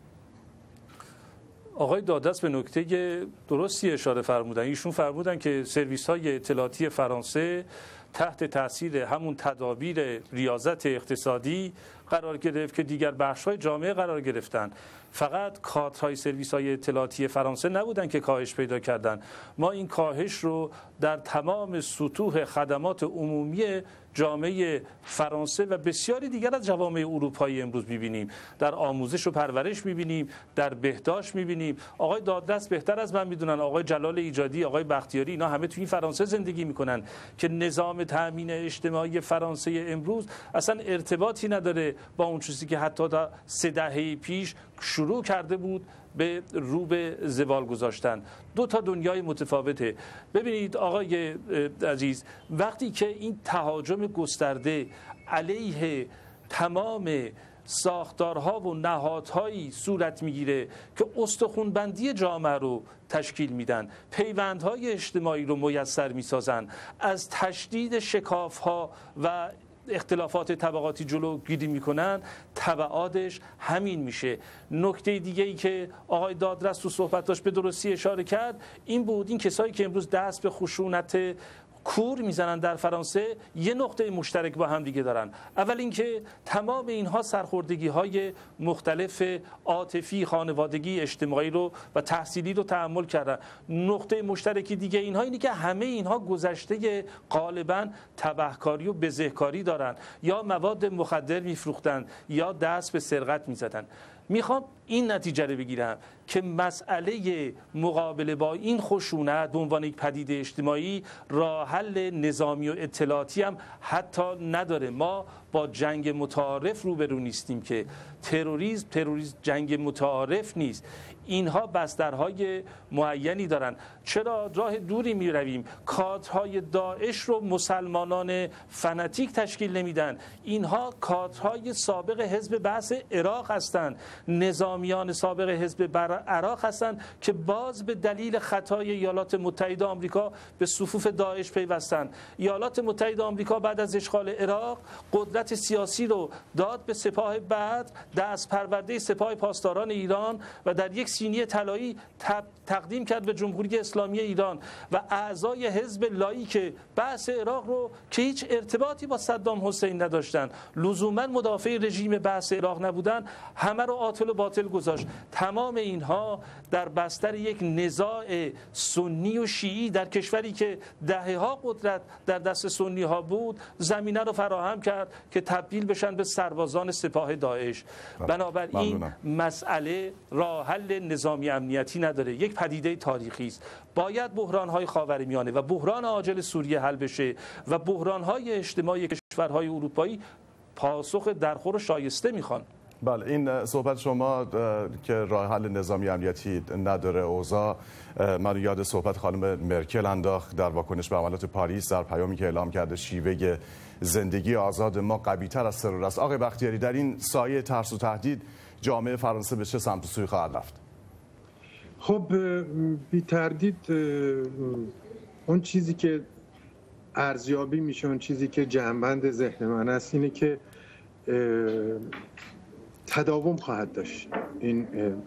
آقای دادرس به نکته درستی اشاره فرمودن. ایشون فرمودن که سرویس‌های اطلاعاتی فرانسه تحت تاثیر همون تدابیر ریاضت اقتصادی قرار گرفت که دیگر بخش‌های جامعه قرار گرفتن. فقط کادرهای سرویس‌های اطلاعاتی فرانسه نبودن که کاهش پیدا کردن. ما این کاهش رو در تمام سطوح خدمات عمومی جامعه فرانسه و بسیاری دیگر از جوامع اروپایی امروز می‌بینیم. در آموزش و پرورش می‌بینیم، در بهداشت می‌بینیم. آقای دادرس بهتر از من می‌دونن، آقای جلال ایجادی، آقای بختیاری، اینا همه توی این فرانسه زندگی می‌کنن که نظام تأمین اجتماعی فرانسه امروز اصلا ارتباطی نداره با اون چیزی که حتی تا 3 دهه پیش شروع کرده بود به رو به زوال گذاشتن. دو تا دنیای متفاوته. ببینید آقای عزیز، وقتی که این تهاجم گسترده علیه تمام ساختارها و نهادهایی صورت میگیره که استخوان‌بندی جامعه رو تشکیل میدن، پیوندهای اجتماعی رو میسر میسازن، از تشدید شکافها و اختلافات طبقاتی جلوگیری میکنن، تبعاتش همین میشه. نکته دیگه ای که آقای دادرس تو صحبتاش به درستی اشاره کرد این بود، این کسایی که امروز دست به خشونت کور میزنن در فرانسه یه نقطه مشترک با هم دیگه دارن. اول اینکه تمام اینها سرخوردگی های مختلف عاطفی، خانوادگی، اجتماعی رو و تحصیلی رو تحمل کردن. نقطه مشترکی دیگه اینها اینه که همه اینها گذشته غالبا تبهکاری و بزهکاری دارن، یا مواد مخدر میفروختن یا دست به سرقت میزدن. میخوام این نتیجه رو بگیرم که مسئله مقابله با این خشونت به عنوان یک پدیده اجتماعی راه حل نظامی و اطلاعاتی هم حتی نداره. ما با جنگ متعارف روبرو نیستیم که تروریسم جنگ متعارف نیست. اینها بسترهای معینی دارن. چرا راه دوری می رویم؟ کادرهای داعش رو مسلمانان فناتیک تشکیل نمیدن. اینها کادرهای سابق حزب بعث عراق هستند، نظامیان سابق حزب عراق هستند که باز به دلیل خطای ایالات متحده آمریکا به صفوف داعش پیوستند. ایالات متحده آمریکا بعد از اشغال عراق قدرت سیاسی رو داد به سپاه بدر، دست پرورده سپاه پاسداران ایران، و در یک سینی طلایی تقدیم کرد به جمهوری اسلامی ایران و اعضای حزب لاییک بعث عراق رو که هیچ ارتباطی با صدام حسین نداشتن، لزوما مدافع رژیم بعث عراق نبودن، همه رو عاطل و باطل گذاشت. تمام اینها در بستر یک نزاع سنی و شیعی در کشوری که دهه‌ها قدرت در دست سنی ها بود زمینه رو فراهم کرد که تبدیل بشن به سربازان سپاه داعش. بنابراین مسئله راه حل نظامی امنیتی نداره، یک پدیده تاریخی است. باید بحران‌های خاورمیانه و بحران عاجل سوریه حل بشه و بحران‌های اجتماعی کشورهای اروپایی پاسخ درخور و شایسته میخوان. بله، این صحبت شما که راه حل نظامی امنیتی نداره اوضاع من یاد صحبت خانم مرکل انداخت در واکنش به حملات پاریس در پیامی که اعلام کرده شیوه زندگی آزاد ما قوی‌تر از ترور است. آقای بختیاری، در این سایه ترس و تهدید جامعه فرانسه به چه سمت و سوی خواهد رفت؟ خب بی تردید اون چیزی که ارزیابی میشه، اون چیزی که جنبند ذهن من است اینه که تداوم خواهد داشت این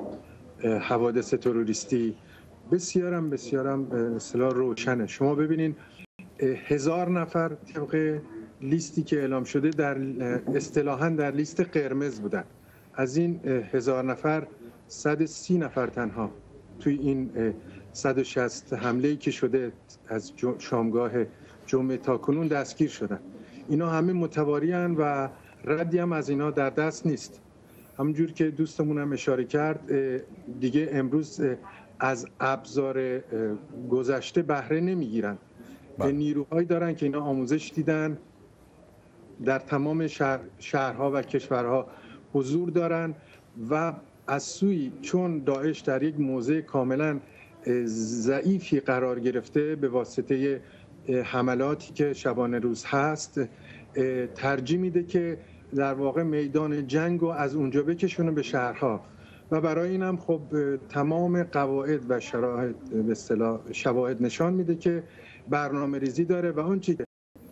حوادث تروریستی. بسیارم اصطلاح روشنه. شما ببینین 1000 نفر طبق لیستی که اعلام شده در اصطلاحاً در لیست قرمز بودن. از این 1000 نفر 130 نفر تنها توی این 160 حمله‌ای که شده از شامگاه جمعه تا کنون دستگیر شدن. اینا همه متواریان و ردی هم از اینا در دست نیست. همونجور که دوستمون هم اشاره کرد دیگه امروز از ابزار گذشته بهره نمیگیرن. نیروهایی دارن که اینا آموزش دیدن، در تمام شهرها و کشورها حضور دارن و از سوی چون داعش در یک موضع کاملا ضعیفی قرار گرفته به واسطه حملاتی که شبانه روز هست، ترجیح میده که در واقع میدان جنگ رو از اونجا بکشونه به شهرها و برای این هم خب تمام قواعد و شرایط به اصطلاح شواهد نشان میده که برنامه ریزی داره و اون چی که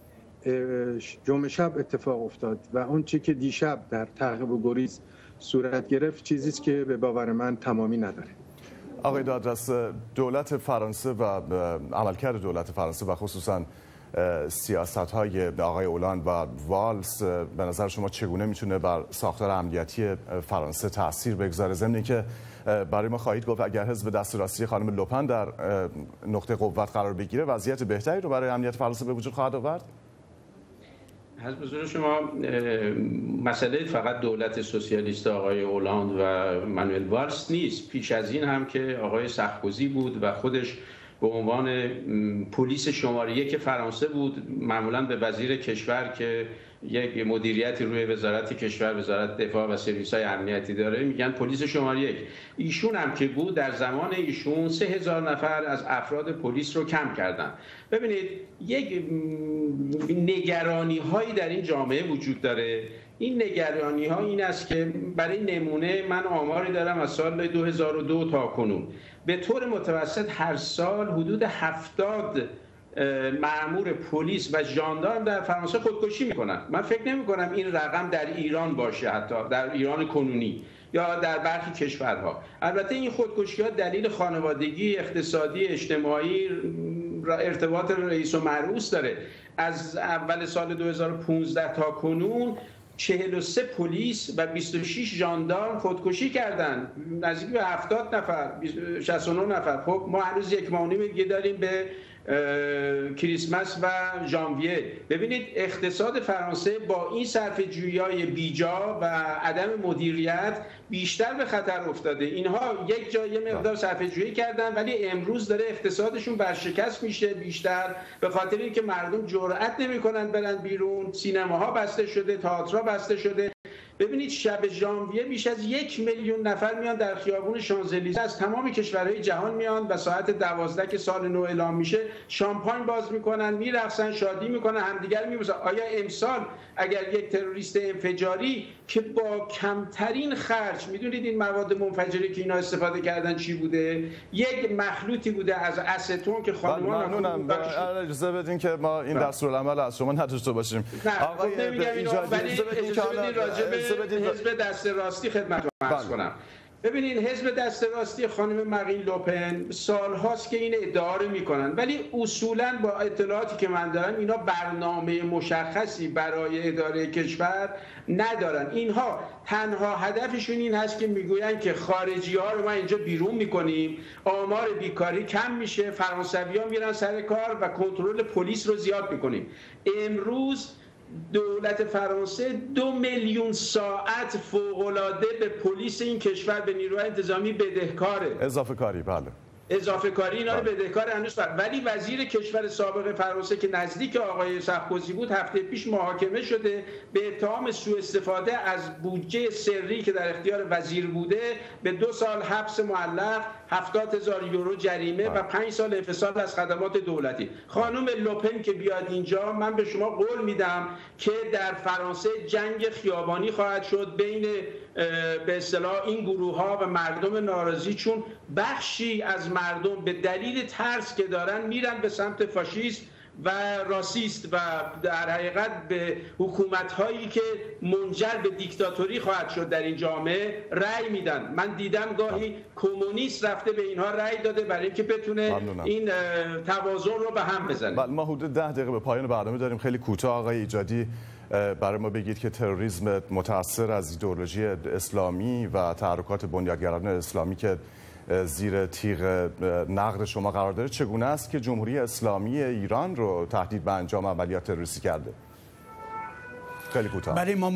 جمعه شب اتفاق افتاد و اون چی که دیشب در تعقیب و گریز صورت گرفت چیزی است که به باور من تمامی نداره. آقای دادرس، دولت فرانسه و عملکرد دولت فرانسه و خصوصا سیاست‌های آقای اولاند و والس به نظر شما چگونه میتونه بر ساختار امنیتی فرانسه تاثیر بگذاره؟ ضمن که برای ما خواهید گفت اگر حزب دست راستی خانم لوپن در نقطه قوت قرار بگیره وضعیت بهتری رو برای امنیت فرانسه به وجود خواهد آورد؟ از بزرگ شما مسئله فقط دولت سوسیالیست آقای اولاند و مانوئل والس نیست. پیش از این هم که آقای سرکوزی بود و خودش به عنوان پلیس شماره 1 فرانسه بود، معمولا به وزیر کشور که یک مدیریتی روی وزارت کشور، وزارت دفاع و سرویس‌های امنیتی داره میگن پلیس شماره 1. ایشون هم که بود در زمان ایشون 3000 نفر از افراد پلیس رو کم کردن. ببینید یک نگرانی هایی در این جامعه وجود داره. این نگرانی ها این است که برای نمونه من آماری دارم از سال 2002 تا کنون به طور متوسط هر سال حدود 70 مأمور پلیس و ژاندارم در فرانسه خودکشی میکنن. من فکر نمی کنم این رقم در ایران باشه، حتی در ایران کنونی یا در برخی کشورها. البته این خودکشی‌ها دلیل خانوادگی، اقتصادی، اجتماعی، ارتباط رئیس و مرئوس داره. از اول سال 2015 تا کنون 43 پلیس و 26 ژاندارم خودکشی کردن، نزدیک به 70 نفر، 69 نفر. خب ما هنوز 1 ماه و نیم دیگه داریم به کریسمس و ژانویه. ببینید اقتصاد فرانسه با این صرفه‌جویی‌های بیجا و عدم مدیریت بیشتر به خطر افتاده. اینها یک جای مقدار صرفه‌جویی کردن ولی امروز داره اقتصادشون برشکست میشه بیشتر، به خاطر اینکه مردم جرئت نمی‌کنن برن بیرون، سینماها بسته شده، تئاترها بسته شده. ببینید شب ژانویه بیش از 1 میلیون نفر میان در خیابون شانزلیزه از تمام کشورهای جهان میان و ساعت 12 که سال نو اعلام میشه شامپاین باز میکنن، میرقصن، شادی میکنن، همدیگر میبوسن. آیا امسال اگر یک تروریست انفجاری که با کمترین خرج، میدونید این مواد منفجره که اینا استفاده کردن چی بوده؟ یک مخلوطی بوده از استون که خانم‌ها ممنونم. اجازه بدین که ما این دستورالعمل از شما نداشته باشیم. آقای اجازه بدین حزب دست راستی خدمتتون عرض کنم. ببینید حزب دست راستی خانم مارین لوپن سالهاست که این ادعا رو میکنن ولی اصولا با اطلاعاتی که من دارم اینا برنامه مشخصی برای اداره کشور ندارن. اینها تنها هدفشون این هست که میگوین که خارجی ها رو ما اینجا بیرون میکنیم، آمار بیکاری کم میشه، فرانسوی‌ها میرن سر کار و کنترل پلیس رو زیاد میکنیم. امروز دولت فرانسه 2 میلیون ساعت فوق‌العاده به پلیس این کشور، به نیروهای انتظامی بدهکاره. اضافه کاری، بله. اضافه کاری اینا رو بدهکار هنوز ولی وزیر کشور سابق فرانسه که نزدیک آقای سرکوزی بود هفته پیش محاکمه شده به اتهام سوء استفاده از بودجه سری که در اختیار وزیر بوده، به 2 سال حبس معلق، 70,000 یورو جریمه و 5 سال انفصال از خدمات دولتی. خانم لوپن که بیاد اینجا، من به شما قول میدم که در فرانسه جنگ خیابانی خواهد شد بین به اصطلاح این گروه ها و مردم ناراضی، چون بخشی از مردم به دلیل ترس که دارن میرن به سمت فاشیسم و راسیست و در حقیقت به حکومت هایی که منجر به دیکتاتوری خواهد شد در این جامعه رأی میدن. من دیدم گاهی کمونیست رفته به اینها رأی داده برای اینکه بتونه این توازن رو به هم بزنه. بله، ما حدود 10 دقیقه به پایان برنامه داریم. خیلی کوتاه آقای ایجادی برای ما بگید که تروریسم متأثر از ایدئولوژی اسلامی و تحرکات بنیادگرایان اسلامی که زیر تیغ نقد شما قرار داره چگونه است که جمهوری اسلامی ایران رو تهدید به انجام عملیات تروریستی کرده؟ خیلی کوتاه. برای ما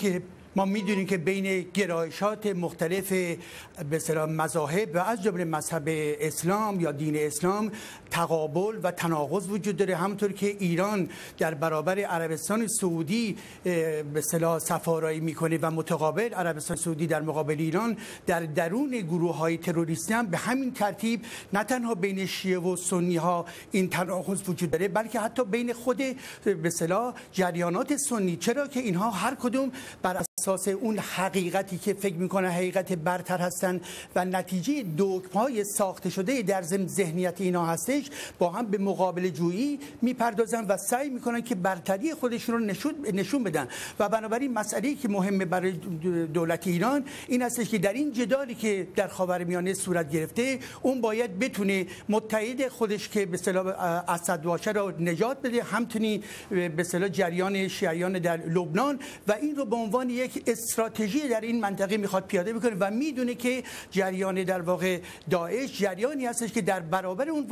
میدونیم که بین گرایشات مختلف به اصطلاح مذاهب و از جمله مذهب اسلام یا دین اسلام تقابل و تناقض وجود داره، همونطور که ایران در برابر عربستان سعودی به اصطلاح سفارایی میکنه و متقابل عربستان سعودی در مقابل ایران در درون گروه‌های تروریستی هم به همین ترتیب نه تنها بین شیعه و سنی ها این تناقض وجود داره، بلکه حتی بین خود به اصطلاح جریانات سنی، چرا که اینها هر کدوم بر اساس اون حقیقتی که فکر میکنن حقیقت برتر هستن و نتیجه دگم‌های ساخته شده در ضمن ذهنیت اینا هستش، با هم به مقابله جویی میپردازن و سعی میکنن که برتری خودشون رو نشون بدن. و بنابراین مسئله‌ای که مهمه برای دولت ایران این هستش که در این جدالی که در خاورمیانه صورت گرفته، اون باید بتونه متحد خودش که به اصطلاح اسد باشه رو نجات بده، همچنین به اصطلاح جریان شیعیان در لبنان، و این رو به عنوان یک استراتژی در این منطقه میخواد پیاده بکنه و میدونه که جریان در واقع داعش جریانی هستش که در برابر اون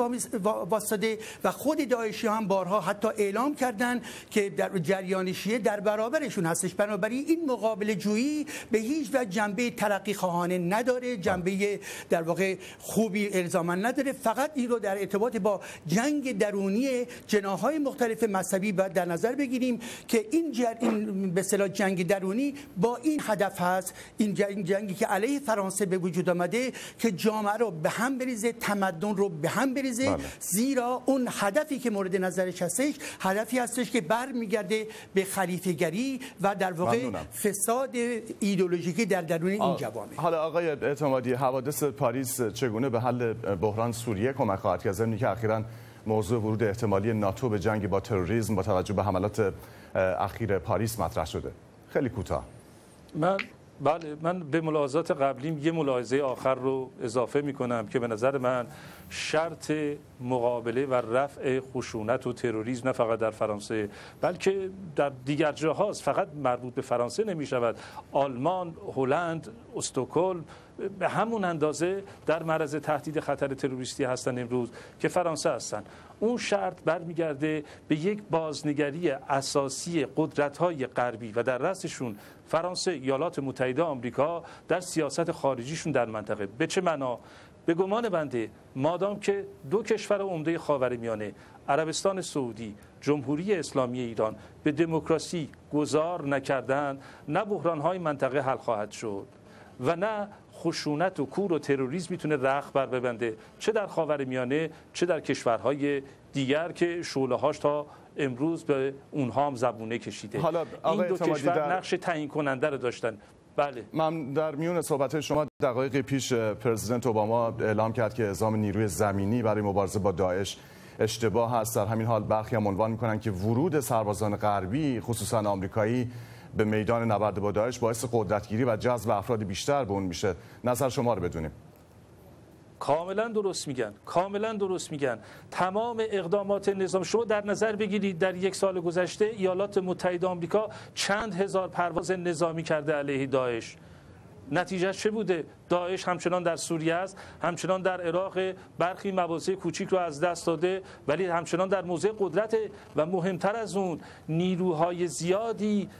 واسطه و خود داعشی هم بارها حتی اعلام کردن که در جریان شیعه در برابرشون هستش. بنابراین این مقابله جویی به هیچ وجه جنبه ترقی خواهانه نداره، جنبه در واقع خوبی الزاما نداره، فقط این رو در ارتباط با جنگ درونی جناح‌های مختلف مذهبی باید در نظر بگیریم که این به اصطلاح جنگ درونی با این هدف هست، این جنگی که علیه فرانسه به وجود آمده که جامعه رو به هم بریزه، تمدن رو به هم بریزه. بله. زیرا اون هدفی که مورد نظرش هستش هدفی هستش که برمیگرده به خلیفه‌گری و در واقع فساد ایدئولوژیکی در درون این جوامع. حالا آقای اعتمادی، حوادث پاریس چگونه به حل بحران سوریه کمک خواهد کرد؟ ضمن که اخیراً موضوع ورود احتمالی ناتو به جنگ با تروریسم با توجه به حملات اخیر پاریس مطرح شده. خیلی کوتاه. من به ملاحظات قبلیم یه ملاحظه آخر رو اضافه میکنم که به نظر من شرط مقابله و رفع خشونت و تروریسم نه فقط در فرانسه بلکه در دیگر جاهاست، فقط مربوط به فرانسه نمی شود. آلمان، هلند، استکهلم به همون اندازه در معرض تهدید خطر تروریستی هستن امروز که فرانسه هستن. اون شرط برمیگرده به یک بازنگری اساسی قدرت‌های غربی و در رأسشون فرانسه، ایالات متحده آمریکا در سیاست خارجیشون در منطقه. به چه معنا؟ به گمان بنده مادام که دو کشور عمده خاورمیانه، عربستان سعودی، جمهوری اسلامی ایران، به دموکراسی گذار نکردن، نه بحران‌های منطقه حل خواهد شد و نه خشونت و کور و تروریسم میتونه رخ بر ببنده، چه در خاورمیانه چه در کشورهای دیگر که شعله‌هاش تا امروز به اونها هم زبونه کشیده. حالا این دو کشور نقش تعیین کننده رو داشتن. بله. من در میون صحبت شما دقایق پیش پرزیدنت اوباما اعلام کرد که اعزام نیروی زمینی برای مبارزه با داعش اشتباه است. در همین حال برخی هم عنوان می‌کنند که ورود سربازان غربی خصوصا آمریکایی به میدان نبرد با داعش باعث قدرتگیری و جذب افراد بیشتر به اون میشه. نظر شما رو بدونیم. کاملا درست میگن. تمام اقدامات نظام، شما در نظر بگیرید در یک سال گذشته ایالات متحده آمریکا چند هزار پرواز نظامی کرده علیه داعش. نتیجه چه بوده؟ داعش همچنان در سوریه است، همچنان در عراق برخی مواضع کوچیک رو از دست داده، ولی همچنان در موضع قدرت و مهمتر از اون نیروهای زیادی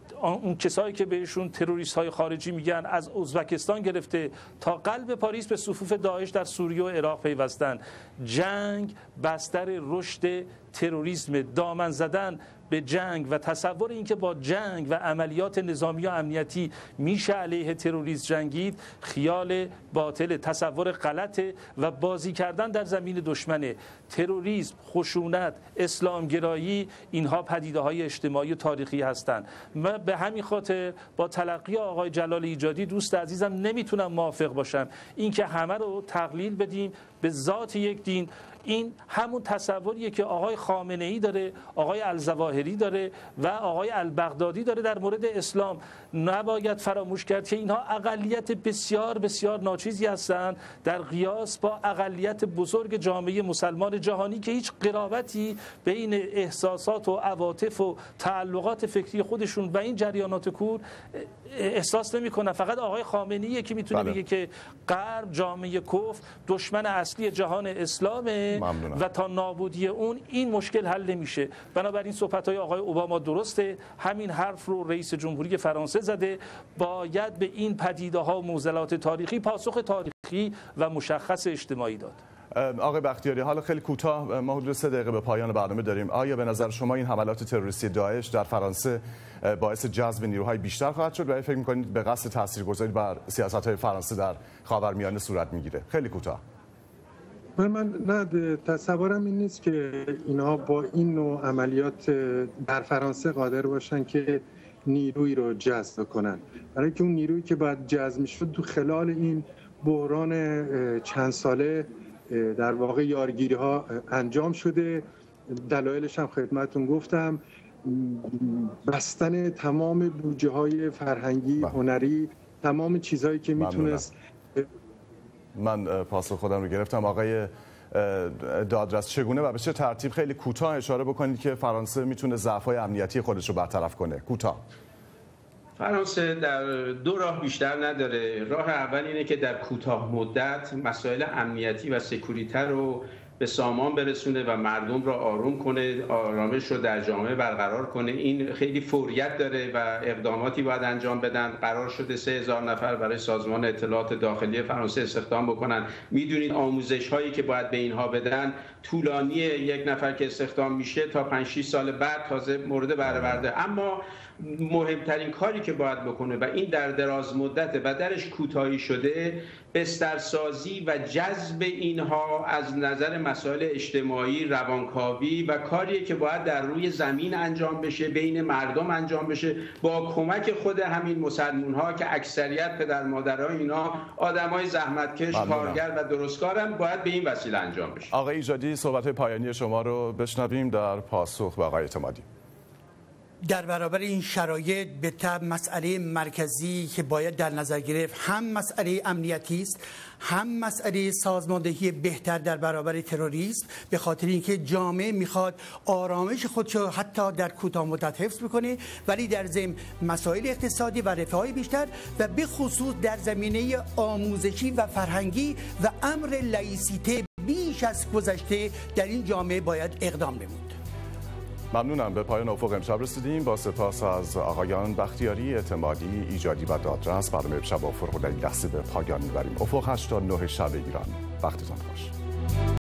اون کسایی که بهشون تروریست های خارجی میگن از ازبکستان گرفته تا قلب پاریس به صفوف داعش در سوریه و عراق پیوستن. جنگ بستر رشد تروریسم، دامن زدن به جنگ و تصور اینکه با جنگ و عملیات نظامی و امنیتی میشه علیه تروریسم جنگید خیال باطل، تصور غلطه و بازی کردن در زمین دشمنه. تروریسم، خشونت، اسلامگرایی، اینها پدیده‌های اجتماعی و تاریخی هستند. من به همین خاطر با تلقی آقای جلال ایجادی دوست عزیزم نمیتونم موافق باشم اینکه همه رو تقلیل بدیم به ذات یک دین. این همون تصوریه که آقای خامنه‌ای داره، آقای الظواهری داره و آقای البغدادی داره در مورد اسلام. نباید فراموش کرد که اینها اقلیت بسیار بسیار ناچیزی هستند در قیاس با اقلیت بزرگ جامعه مسلمان جهانی که هیچ قرابتی بین احساسات و عواطف و تعلقات فکری خودشون و این جریانات کور احساس نمی‌کنن. فقط آقای خامنه‌ای که میتونه بگه که غرب جامعه کفر دشمن اصلی جهان اسلامه و تا نابودی اون این مشکل حل نمیشه. بنابراین صحبت‌های آقای اوباما درسته، همین حرف رو رئیس جمهوری فرانسه زده. باید به این پدیده‌ها و معضلات تاریخی پاسخ تاریخی و مشخص اجتماعی داد. آقای بختیاری، حالا خیلی کوتاه، ما حدود 3 دقیقه به پایان برنامه داریم. آیا به نظر شما این حملات تروریستی داعش در فرانسه باعث جذب نیروهای بیشتر خواهد شد و فکر می‌کنید به قصد تاثیرگذاری بر سیاست‌های فرانسه در خاورمیانه صورت می‌گیره؟ خیلی کوتاه. من نه، تصورم این نیست که اینها با این نوع عملیات در فرانسه قادر باشن که نیروی رو جذب کنن، برای که اون نیرویی که باید جذب می‌شد تو خلال این بحران چند ساله در واقع یارگیری ها انجام شده. دلایلش هم خدمتتون گفتم، بستن تمام بودجه های فرهنگی، هنری، تمام چیزهایی که میتونست. من پاسخ خودم رو گرفتم. آقای دادرس، چگونه و به چه ترتیب، خیلی کوتاه اشاره بکنید که فرانسه میتونه ضعف‌های امنیتی خودش رو برطرف کنه؟ کوتاه. فرانسه در 2 راه بیشتر نداره. راه اول اینه که در کوتاه مدت مسائل امنیتی و سکوریته رو به سامان برسونه و مردم را آروم کنه، آرامش رو در جامعه برقرار کنه. این خیلی فوریت داره و اقداماتی باید انجام بدن. قرار شده 3000 نفر برای سازمان اطلاعات داخلی فرانسه استخدام بکنن. میدونید آموزش هایی که باید به اینها بدن طولانیه. یک نفر که استخدام میشه تا 5-6 سال بعد تازه مورد بهره برده. اما مهمترین کاری که باید بکنه و این در دراز مدته و درش کوتاهی شده، بسترسازی و جذب اینها از نظر مسائل اجتماعی، روانکاوی و کاریه که باید در روی زمین انجام بشه، بین مردم انجام بشه، با کمک خود همین مسلمان‌ها که اکثریت پدر مادرها اینا آدمای زحمتکش، کارگر و درستکارن، باید به این وسیله انجام بشه. آقای ایجادی، صحبت پایانی شما رو بشنویم در پاسخ به آقای اعتمادی. در برابر این شرایط به طب مسئله مرکزی که باید در نظر گرفت هم مسئله امنیتی است، هم مسئله سازماندهی بهتر در برابر تروریسم، به خاطر اینکه جامعه میخواد آرامش خودشو حتی در کوتاه مدت حفظ بکنه، ولی در ضمن مسائل اقتصادی و رفاهی بیشتر و به خصوص در زمینه آموزشی و فرهنگی و امر لایسیته بیش از گذشته در این جامعه باید اقدام نمود. ممنونم. به پایان افق امشب رسیدیم. با سپاس از آقایان بختیاری، اعتمادی، ایجادی و دادرس، برنامه امشب با فرق‌العین لحظه به پایان میبریم. افق 8 تا 9 شب ایران. وقتتون خوش.